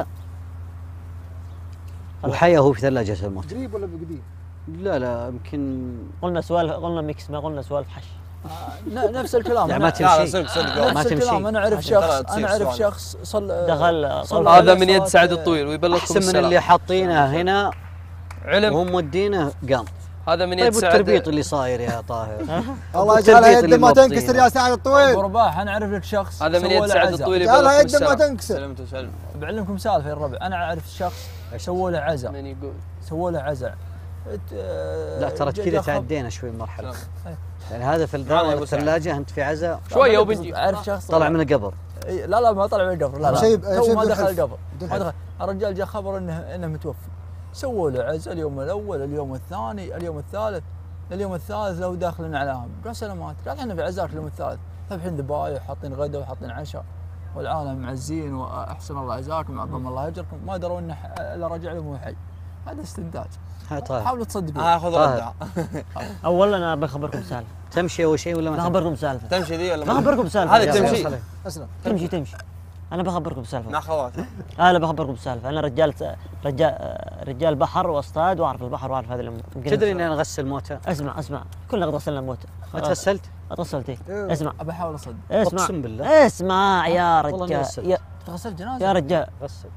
[SPEAKER 7] وحيا هو في ثلاجة الموتى.
[SPEAKER 14] قريب ولا بقديم؟
[SPEAKER 7] لا لا يمكن
[SPEAKER 11] قلنا سؤال، قلنا ميكس ما قلنا سؤال حش.
[SPEAKER 16] نفس الكلام.
[SPEAKER 7] لا ما تمشي.
[SPEAKER 16] نفس الكلام. انا اعرف شخص انا اعرف شخص صل
[SPEAKER 11] دخل
[SPEAKER 8] هذا من يد سعد الطويل ويبلغكم
[SPEAKER 7] احسن من اللي حاطينه هنا
[SPEAKER 8] علم
[SPEAKER 7] وهم مودينه قام.
[SPEAKER 8] هذا من يد
[SPEAKER 7] طيب
[SPEAKER 8] سعد.
[SPEAKER 7] والتربيط اللي صاير يا طاهر.
[SPEAKER 14] الله يجعلها يد ما تنكسر يا سعد الطويل.
[SPEAKER 16] ابو رباح انا اعرف لك شخص
[SPEAKER 8] هذا من يد سعد الطويل
[SPEAKER 14] يجعلها يد ما تنكسر.
[SPEAKER 16] بعلمكم سالفه يا الربع. انا اعرف شخص سووا له عزاء.
[SPEAKER 8] من يقول
[SPEAKER 16] سووا له عزاء.
[SPEAKER 7] لا ترى كذا تعدينا شوي المرحله. يعني هذا في الثلاجه انت في عزاء
[SPEAKER 8] شويه وبنجي.
[SPEAKER 16] اعرف شخص
[SPEAKER 7] طلع من القبر.
[SPEAKER 16] لا لا ما طلع من القبر. لا لا
[SPEAKER 14] شيب
[SPEAKER 16] تو ما دخل القبر. ما دخل. الرجال جاء خبر انه انه متوفي. سووا له عزاء اليوم الاول، اليوم الثاني، اليوم الثالث، اليوم الثالث لو داخلين عليهم. قال سلامات. قال احنا في عزاك اليوم الثالث. ذابحين ذبايح وحاطين غدا وحاطين عشاء والعالم معزين واحسن الله عزاكم وعظم الله اجركم. ما دروا انه الا رجع لهم وهو حي. هذا استنتاج.
[SPEAKER 7] حاولوا
[SPEAKER 16] تصدقون.
[SPEAKER 15] اخذ ردع.
[SPEAKER 11] اولا انا بخبركم سالفه.
[SPEAKER 7] تمشي اول شيء ولا ما
[SPEAKER 11] بخبركم سالفه؟
[SPEAKER 15] تمشي ذي ولا
[SPEAKER 11] ما بخبركم سالفه؟
[SPEAKER 15] هذه تمشي.
[SPEAKER 14] اسلم.
[SPEAKER 11] تمشي تمشي. انا بخبركم سالفه.
[SPEAKER 15] مع خواتك.
[SPEAKER 11] انا بخبركم سالفه. انا رجال رجال رجال بحر واصطاد واعرف البحر واعرف هذا الامور.
[SPEAKER 7] تدري اني انا اغسل موتى؟
[SPEAKER 11] اسمع اسمع كلنا غسلنا موتى.
[SPEAKER 7] ما تغسلت؟
[SPEAKER 11] غسلت ايه. اسمع
[SPEAKER 16] ابى احاول اصدق.
[SPEAKER 11] اسمع
[SPEAKER 7] اقسم بالله
[SPEAKER 11] اسمع يا
[SPEAKER 7] والله
[SPEAKER 11] رجال
[SPEAKER 7] غسلت.
[SPEAKER 11] يا
[SPEAKER 16] انت غسلت جنازه
[SPEAKER 11] يا رجال
[SPEAKER 7] غسل.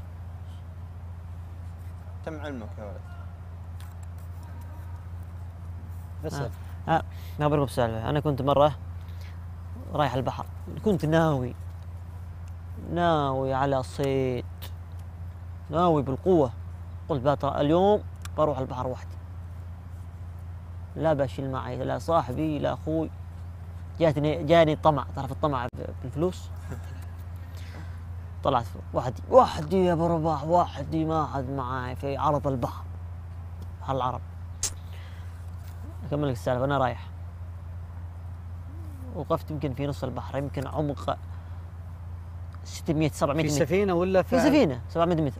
[SPEAKER 15] تم علمك يا ولد.
[SPEAKER 7] غسل.
[SPEAKER 11] ها ما بركب سالفه. انا كنت مره رايح البحر، كنت ناوي ناوي على صيد، ناوي بالقوه. قلت بقى ترى اليوم بروح البحر وحدي، لا بشيل معي لا صاحبي لا اخوي. جاتني جاني الطمع، تعرف الطمع بالفلوس. طلعت وحدي وحدي يا ابو رباح، وحدي ما حد معاي في عرض البحر، بحر العرب. اكمل لك السالفه. انا رايح وقفت يمكن في نص البحر، يمكن عمق ستمئة سبعمئة
[SPEAKER 7] في
[SPEAKER 11] متر.
[SPEAKER 7] سفينه ولا
[SPEAKER 11] في سفينه سبعمئة متر.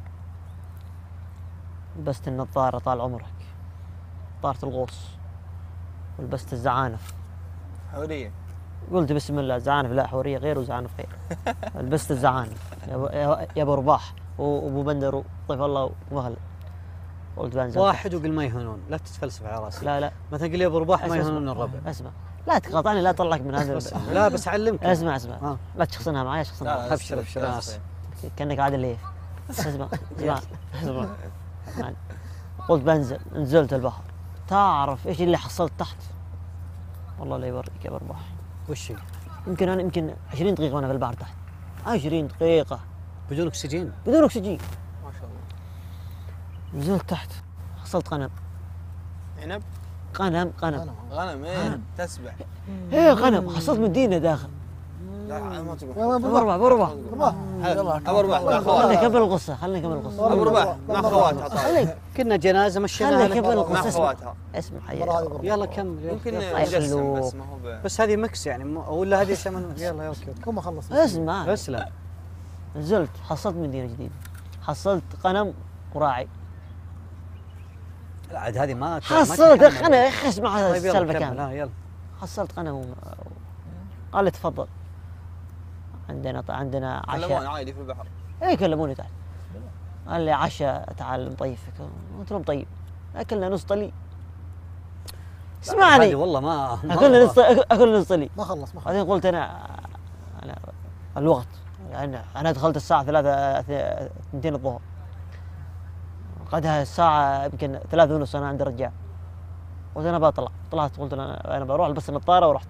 [SPEAKER 11] لبست النظاره طال عمرك، طارت الغوص، ولبست الزعانف.
[SPEAKER 15] حوريه.
[SPEAKER 11] قلت بسم الله، زعانف لا حوريه غير وزعانف غير. لبست الزعانف يا ابو يا ابو رباح وابو بندر وطيف الله ومغلب. قلت بنزل
[SPEAKER 7] واحد وقل ما يهونون، لا تتفلسف على راسي.
[SPEAKER 11] لا لا
[SPEAKER 7] مثلا قل لي ابو رباح ما
[SPEAKER 11] اسمع،
[SPEAKER 7] يهونون الربع.
[SPEAKER 11] اسمع لا تقاطعني، لا اطلعك من هذا.
[SPEAKER 7] بس لا بس اعلمك.
[SPEAKER 11] اسمع اسمع
[SPEAKER 7] آه.
[SPEAKER 11] لا تشخصنها معايا، شخصنها معايا.
[SPEAKER 7] ابشر ابشر اسف.
[SPEAKER 11] كانك عادل ليف. اسمع اسمع اسمع. قلت بنزل، نزلت البحر. تعرف ايش اللي حصلت تحت؟ والله لا يوريك يا ابو رباح.
[SPEAKER 7] وش هي؟
[SPEAKER 11] يمكن انا يمكن عشرين دقيقه وانا في البحر تحت. عشرين دقيقه
[SPEAKER 7] بدون اكسجين.
[SPEAKER 11] بدون اكسجين.
[SPEAKER 15] ما شاء الله.
[SPEAKER 11] نزلت تحت، حصلت غنم.
[SPEAKER 15] عنب؟
[SPEAKER 11] غنم غنم
[SPEAKER 15] غنم ايه تسبح.
[SPEAKER 11] ايه غنم. حصلت مدينه داخل.
[SPEAKER 15] لا ما تقول.
[SPEAKER 11] ابو رباح ابو رباح
[SPEAKER 15] ابو رباح مع
[SPEAKER 11] خليني
[SPEAKER 15] خواتها.
[SPEAKER 11] اكمل القصه، خليني اكمل القصه.
[SPEAKER 15] ابو رباح مع خواتها.
[SPEAKER 11] خليك
[SPEAKER 7] كنا جنازه مشيناها.
[SPEAKER 11] خليني اكمل القصه.
[SPEAKER 15] مع خواتها.
[SPEAKER 11] اسمع
[SPEAKER 7] يلا كمل.
[SPEAKER 15] يمكن
[SPEAKER 11] يلا.
[SPEAKER 15] مجسم بس ما هو ب-
[SPEAKER 7] بس هذه مكس يعني مو- ولا هذه ثمن. يلا اوكي اوكي.
[SPEAKER 14] هم خلص.
[SPEAKER 11] اسمع
[SPEAKER 7] اسلم.
[SPEAKER 11] نزلت حصلت مدينه جديده، حصلت غنم وراعي.
[SPEAKER 7] لا عاد هذه ما
[SPEAKER 11] حصلت انا يا اخي اسمع هذا
[SPEAKER 7] طيب يلا
[SPEAKER 11] السالفه
[SPEAKER 7] كمل.
[SPEAKER 11] كامله.
[SPEAKER 7] لا يلا.
[SPEAKER 11] حصلت غنم و... قال لي تفضل، عندنا ط... عندنا
[SPEAKER 15] كلموني
[SPEAKER 11] عشاء.
[SPEAKER 15] عادي في البحر.
[SPEAKER 11] اي كلموني تعال. قال لي عشاء تعال نطيفك. قلت لهم طيب. اكلنا نص طلي. اسمعني
[SPEAKER 7] هذه والله ما
[SPEAKER 11] اكلنا نص اكلنا نص طلي.
[SPEAKER 14] ما خلص ما خلص.
[SPEAKER 11] بعدين قلت انا انا الوقت يعني انا دخلت الساعه ثلاثة اثنتين الظهر. قدها الساعه يمكن ثلاثة ونص انا عند الرجال. قلت انا بطلع. طلعت قلت انا انا بروح البس النظاره ورحت.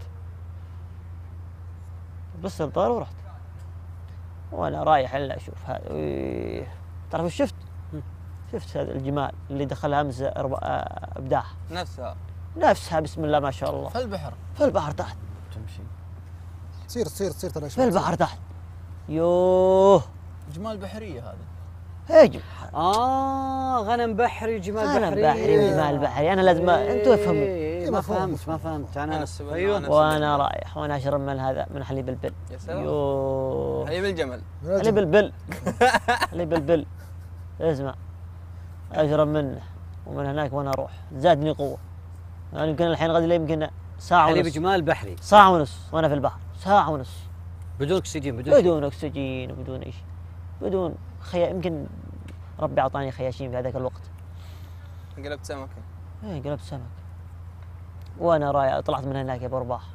[SPEAKER 11] لبست النظاره ورحت. وانا رايح الا اشوف هذا. إيه. تعرف ايش شفت؟ شفت هذا الجمال اللي دخلها امس ابداع.
[SPEAKER 15] نفسها.
[SPEAKER 11] نفسها بسم الله ما شاء الله.
[SPEAKER 16] في البحر.
[SPEAKER 11] في البحر تحت.
[SPEAKER 16] تمشي.
[SPEAKER 14] تصير تصير تصير ترى
[SPEAKER 11] في البحر تحت. يوه
[SPEAKER 16] جمال بحريه هذه.
[SPEAKER 11] ايه
[SPEAKER 7] اه غنم بحري جمال
[SPEAKER 11] غنم
[SPEAKER 7] بحري.
[SPEAKER 11] بحري وجمال بحري. انا لازم انتوا افهموا.
[SPEAKER 7] إيه ما فهمت ما فهمت انا.
[SPEAKER 15] ايوه.
[SPEAKER 11] وانا رايح وانا اشرب من هذا من حليب البل.
[SPEAKER 15] يا سلام.
[SPEAKER 11] يوه
[SPEAKER 15] حليب الجمل.
[SPEAKER 11] حليب البل. حليب البل. اسمع اشرب منه ومن هناك وانا اروح زادني قوه. انا يعني يمكن الحين غادي لي يمكن ساعه ونص.
[SPEAKER 7] حليب جمال بحري.
[SPEAKER 11] ساعه ونص وانا في البحر. ساعه ونص
[SPEAKER 7] بدون اكسجين. بدون
[SPEAKER 11] بدون اكسجين وبدون ايش. بدون خيا يمكن ربي اعطاني خياشيم في هذاك الوقت.
[SPEAKER 15] قلبت سمكه.
[SPEAKER 11] ايه قلبت سمك. وانا رايح طلعت من هناك يا ابو رباح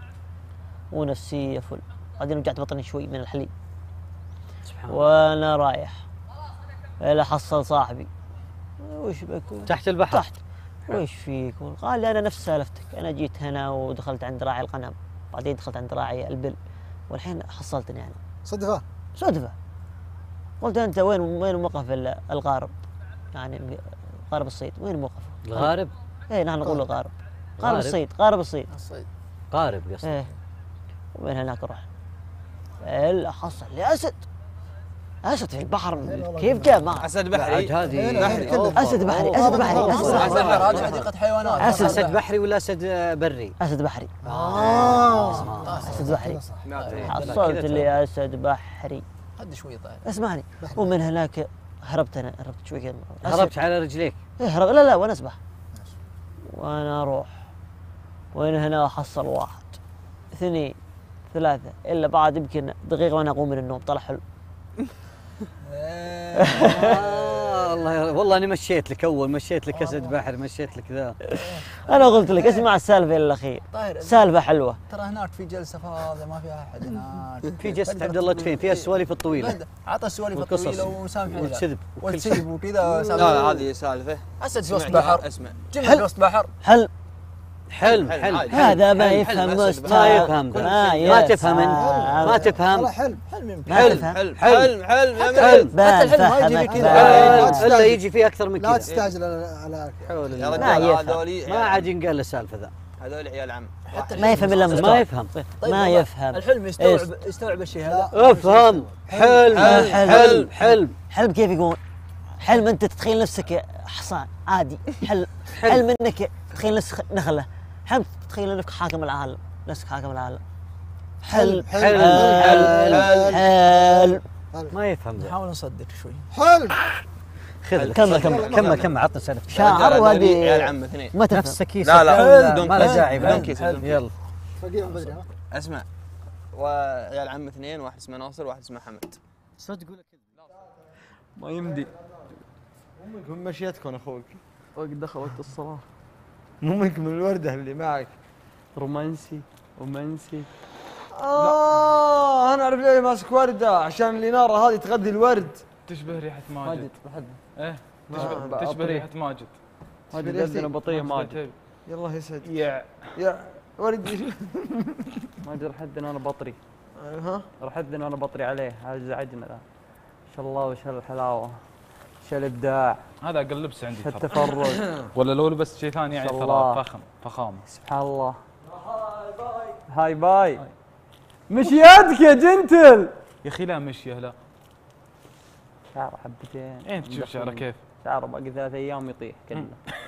[SPEAKER 11] ونفسي فل. بعدين رجعت بطني شوي من الحليب.
[SPEAKER 7] سبحان الله.
[SPEAKER 11] وانا رايح الى حصل صاحبي. وش بك؟
[SPEAKER 7] تحت البحر.
[SPEAKER 11] تحت. وش فيك؟ قال لي انا نفس سالفتك، انا جيت هنا ودخلت عند راعي الغنم، بعدين دخلت عند راعي البل، والحين حصلتني يعني.
[SPEAKER 14] صدفه؟
[SPEAKER 11] صدفه. قلت انت وين وين موقف الغارب؟ يعني غارب الصيد وين موقفه؟
[SPEAKER 7] الغارب؟
[SPEAKER 11] ايه نحن نقول الغارب. غارب الصيد، غارب الصيد.
[SPEAKER 16] الصيد.
[SPEAKER 7] غارب قصدك.
[SPEAKER 11] ايه. ومن هناك اروح. الا حصل لي اسد. اسد في البحر كيف جاء معه؟
[SPEAKER 15] اسد بحري.
[SPEAKER 7] هذه
[SPEAKER 11] بحري. اسد بحري، اسد بحري، اسد بحري.
[SPEAKER 16] هذه حديقه حيوانات.
[SPEAKER 7] اسد اسد بحري ولا اسد بري؟
[SPEAKER 11] اسد بحري.
[SPEAKER 14] اه
[SPEAKER 11] اسد بحري. حصلت لي اسد بحري.
[SPEAKER 16] خد شوي طيب.
[SPEAKER 11] اسمعني. ومن هناك هربت انا، هربت شوي كذا.
[SPEAKER 7] هربت على رجليك؟
[SPEAKER 11] ايه هرب. لا لا وانا اسبح. وانا اروح. وين هنا احصل واحد اثنين ثلاثة الا بعد يمكن دقيقة وانا اقوم من النوم. طلع حلو.
[SPEAKER 7] آه والله والله انا مشيت لك اول، مشيت لك اسد بحر، مشيت لك ذا.
[SPEAKER 11] انا قلت لك اسمع السالفه الاخير،
[SPEAKER 16] طاهر
[SPEAKER 11] سالفه حلوه.
[SPEAKER 16] ترى هناك في جلسه فاضيه ما فيها احد هناك.
[SPEAKER 7] في جلسه عبد الله فين فيها السواليف الطويله.
[SPEAKER 16] عطى السواليف الطويله وسامحني
[SPEAKER 7] والكذب
[SPEAKER 16] والكذب وكذا.
[SPEAKER 15] لا لا هذه سالفه.
[SPEAKER 16] اسد في وسط بحر.
[SPEAKER 15] اسمع
[SPEAKER 16] جمل في وسط بحر.
[SPEAKER 11] حل
[SPEAKER 7] حلم حلم
[SPEAKER 11] هذا ما يفهم مستوى.
[SPEAKER 7] ما يفهم ما تفهم انت ما تفهم.
[SPEAKER 14] حلم
[SPEAKER 15] حلم
[SPEAKER 7] حلم
[SPEAKER 15] حلم حلم حلم
[SPEAKER 7] حلم
[SPEAKER 14] حتى الحلم ما يجي لي كذا.
[SPEAKER 7] الا يجي فيه اكثر من كذا.
[SPEAKER 14] لا تستعجل على
[SPEAKER 7] حول
[SPEAKER 15] يا
[SPEAKER 7] الله.
[SPEAKER 15] رجال هذولي
[SPEAKER 7] ما عاد ينقال السالفه ذا.
[SPEAKER 15] هذول عيال عم.
[SPEAKER 11] ما يفهم الا مستوى.
[SPEAKER 7] ما يفهم
[SPEAKER 11] ما يفهم.
[SPEAKER 16] الحلم يستوعب يستوعب الشيء هذا.
[SPEAKER 7] افهم. حلم حلم حلم
[SPEAKER 11] حلم كيف يقول؟ حلم انت تتخيل نفسك حصان عادي. حلم حلم انك تتخيل نفسك نخله. حلم تتخيل انك حاكم العالم، نفسك حاكم العالم. حلم
[SPEAKER 7] حلم
[SPEAKER 11] حلم حلم
[SPEAKER 7] ما يفهم.
[SPEAKER 16] نحاول نصدق شوي.
[SPEAKER 14] حلم
[SPEAKER 7] خذ كمل كمل كمل كمل عطنا سالفة.
[SPEAKER 11] شاعر وهذه
[SPEAKER 15] عيال عم اثنين.
[SPEAKER 11] ما تفهم.
[SPEAKER 7] نفس كيس.
[SPEAKER 15] لا لا
[SPEAKER 7] ما له داعي
[SPEAKER 15] بدون
[SPEAKER 7] بعد.
[SPEAKER 15] كيس.
[SPEAKER 7] يلا
[SPEAKER 14] فقيع بدري ها.
[SPEAKER 15] اسمع، وعيال عم اثنين، واحد اسمه ناصر وواحد اسمه حمد.
[SPEAKER 7] صدق ولا كذب؟
[SPEAKER 3] ما يمدي.
[SPEAKER 1] امك من مشيتكم اخوك.
[SPEAKER 3] وقت دخل وقت الصلاة.
[SPEAKER 1] امك من الورده اللي معك.
[SPEAKER 3] رومانسي ومنسي.
[SPEAKER 1] اه انا اعرف ليه ماسك ورده، عشان الاناره هذه تغذي الورد.
[SPEAKER 9] تشبه ريحه ماجد.
[SPEAKER 3] ماجد
[SPEAKER 9] ايه
[SPEAKER 1] ما-
[SPEAKER 9] تشبه, تشبه ريحه ماجد.
[SPEAKER 3] ماجد عندنا بطيء ماجد.
[SPEAKER 1] يلا يسعد.
[SPEAKER 9] يا
[SPEAKER 1] يا وردي.
[SPEAKER 3] ماجد راح أذن انا بطري.
[SPEAKER 1] ها
[SPEAKER 3] راح أذن انا بطري عليه، هذا زعجنا الان. ما شاء الله وش هالحلاوه. وش الابداع.
[SPEAKER 9] هذا اقل لبس عندي ترى.
[SPEAKER 3] التفرج.
[SPEAKER 9] ولا لو لبست شيء ثاني يعني
[SPEAKER 3] ما شاء
[SPEAKER 9] ترى
[SPEAKER 3] الله.
[SPEAKER 9] فخم فخامه.
[SPEAKER 3] سبحان الله. هاي باي. مش يدك يا جنتل.
[SPEAKER 9] يا اخي لا مشيه لا.
[SPEAKER 3] شعره حبتين.
[SPEAKER 9] ايه تشوف شعره كيف؟
[SPEAKER 3] شعره باقي ثلاث ايام يطيح كله.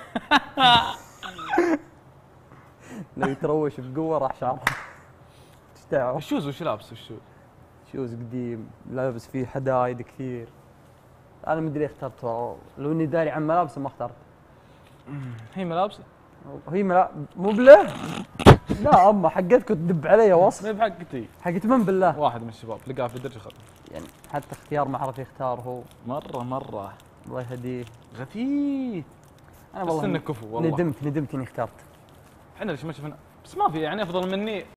[SPEAKER 3] لو يتروش بقوه راح شعره. ايش دعوه؟
[SPEAKER 9] الشوز وش لابس الشوز؟
[SPEAKER 3] شوز قديم لابس فيه حدايد كثير. انا مدري اخترته، لو اني داري عن ملابسه ما اخترت.
[SPEAKER 9] هي ملابسه؟
[SPEAKER 3] هي ملا مو بله؟ لا اما حقتكم تدب علي وصف.
[SPEAKER 9] ما بحقتي.
[SPEAKER 3] حقت من بالله؟
[SPEAKER 9] واحد من الشباب لقاه في الدرج خذ.
[SPEAKER 3] يعني حتى اختيار ما عرف يختار هو.
[SPEAKER 9] مره مره.
[SPEAKER 3] الله يهديه.
[SPEAKER 9] غثيث.
[SPEAKER 3] انا
[SPEAKER 9] بس
[SPEAKER 3] والله
[SPEAKER 9] انك كفو والله.
[SPEAKER 3] ندمت ندمت اني اخترت.
[SPEAKER 9] احنا ليش ما شفنا؟ بس ما في يعني افضل مني.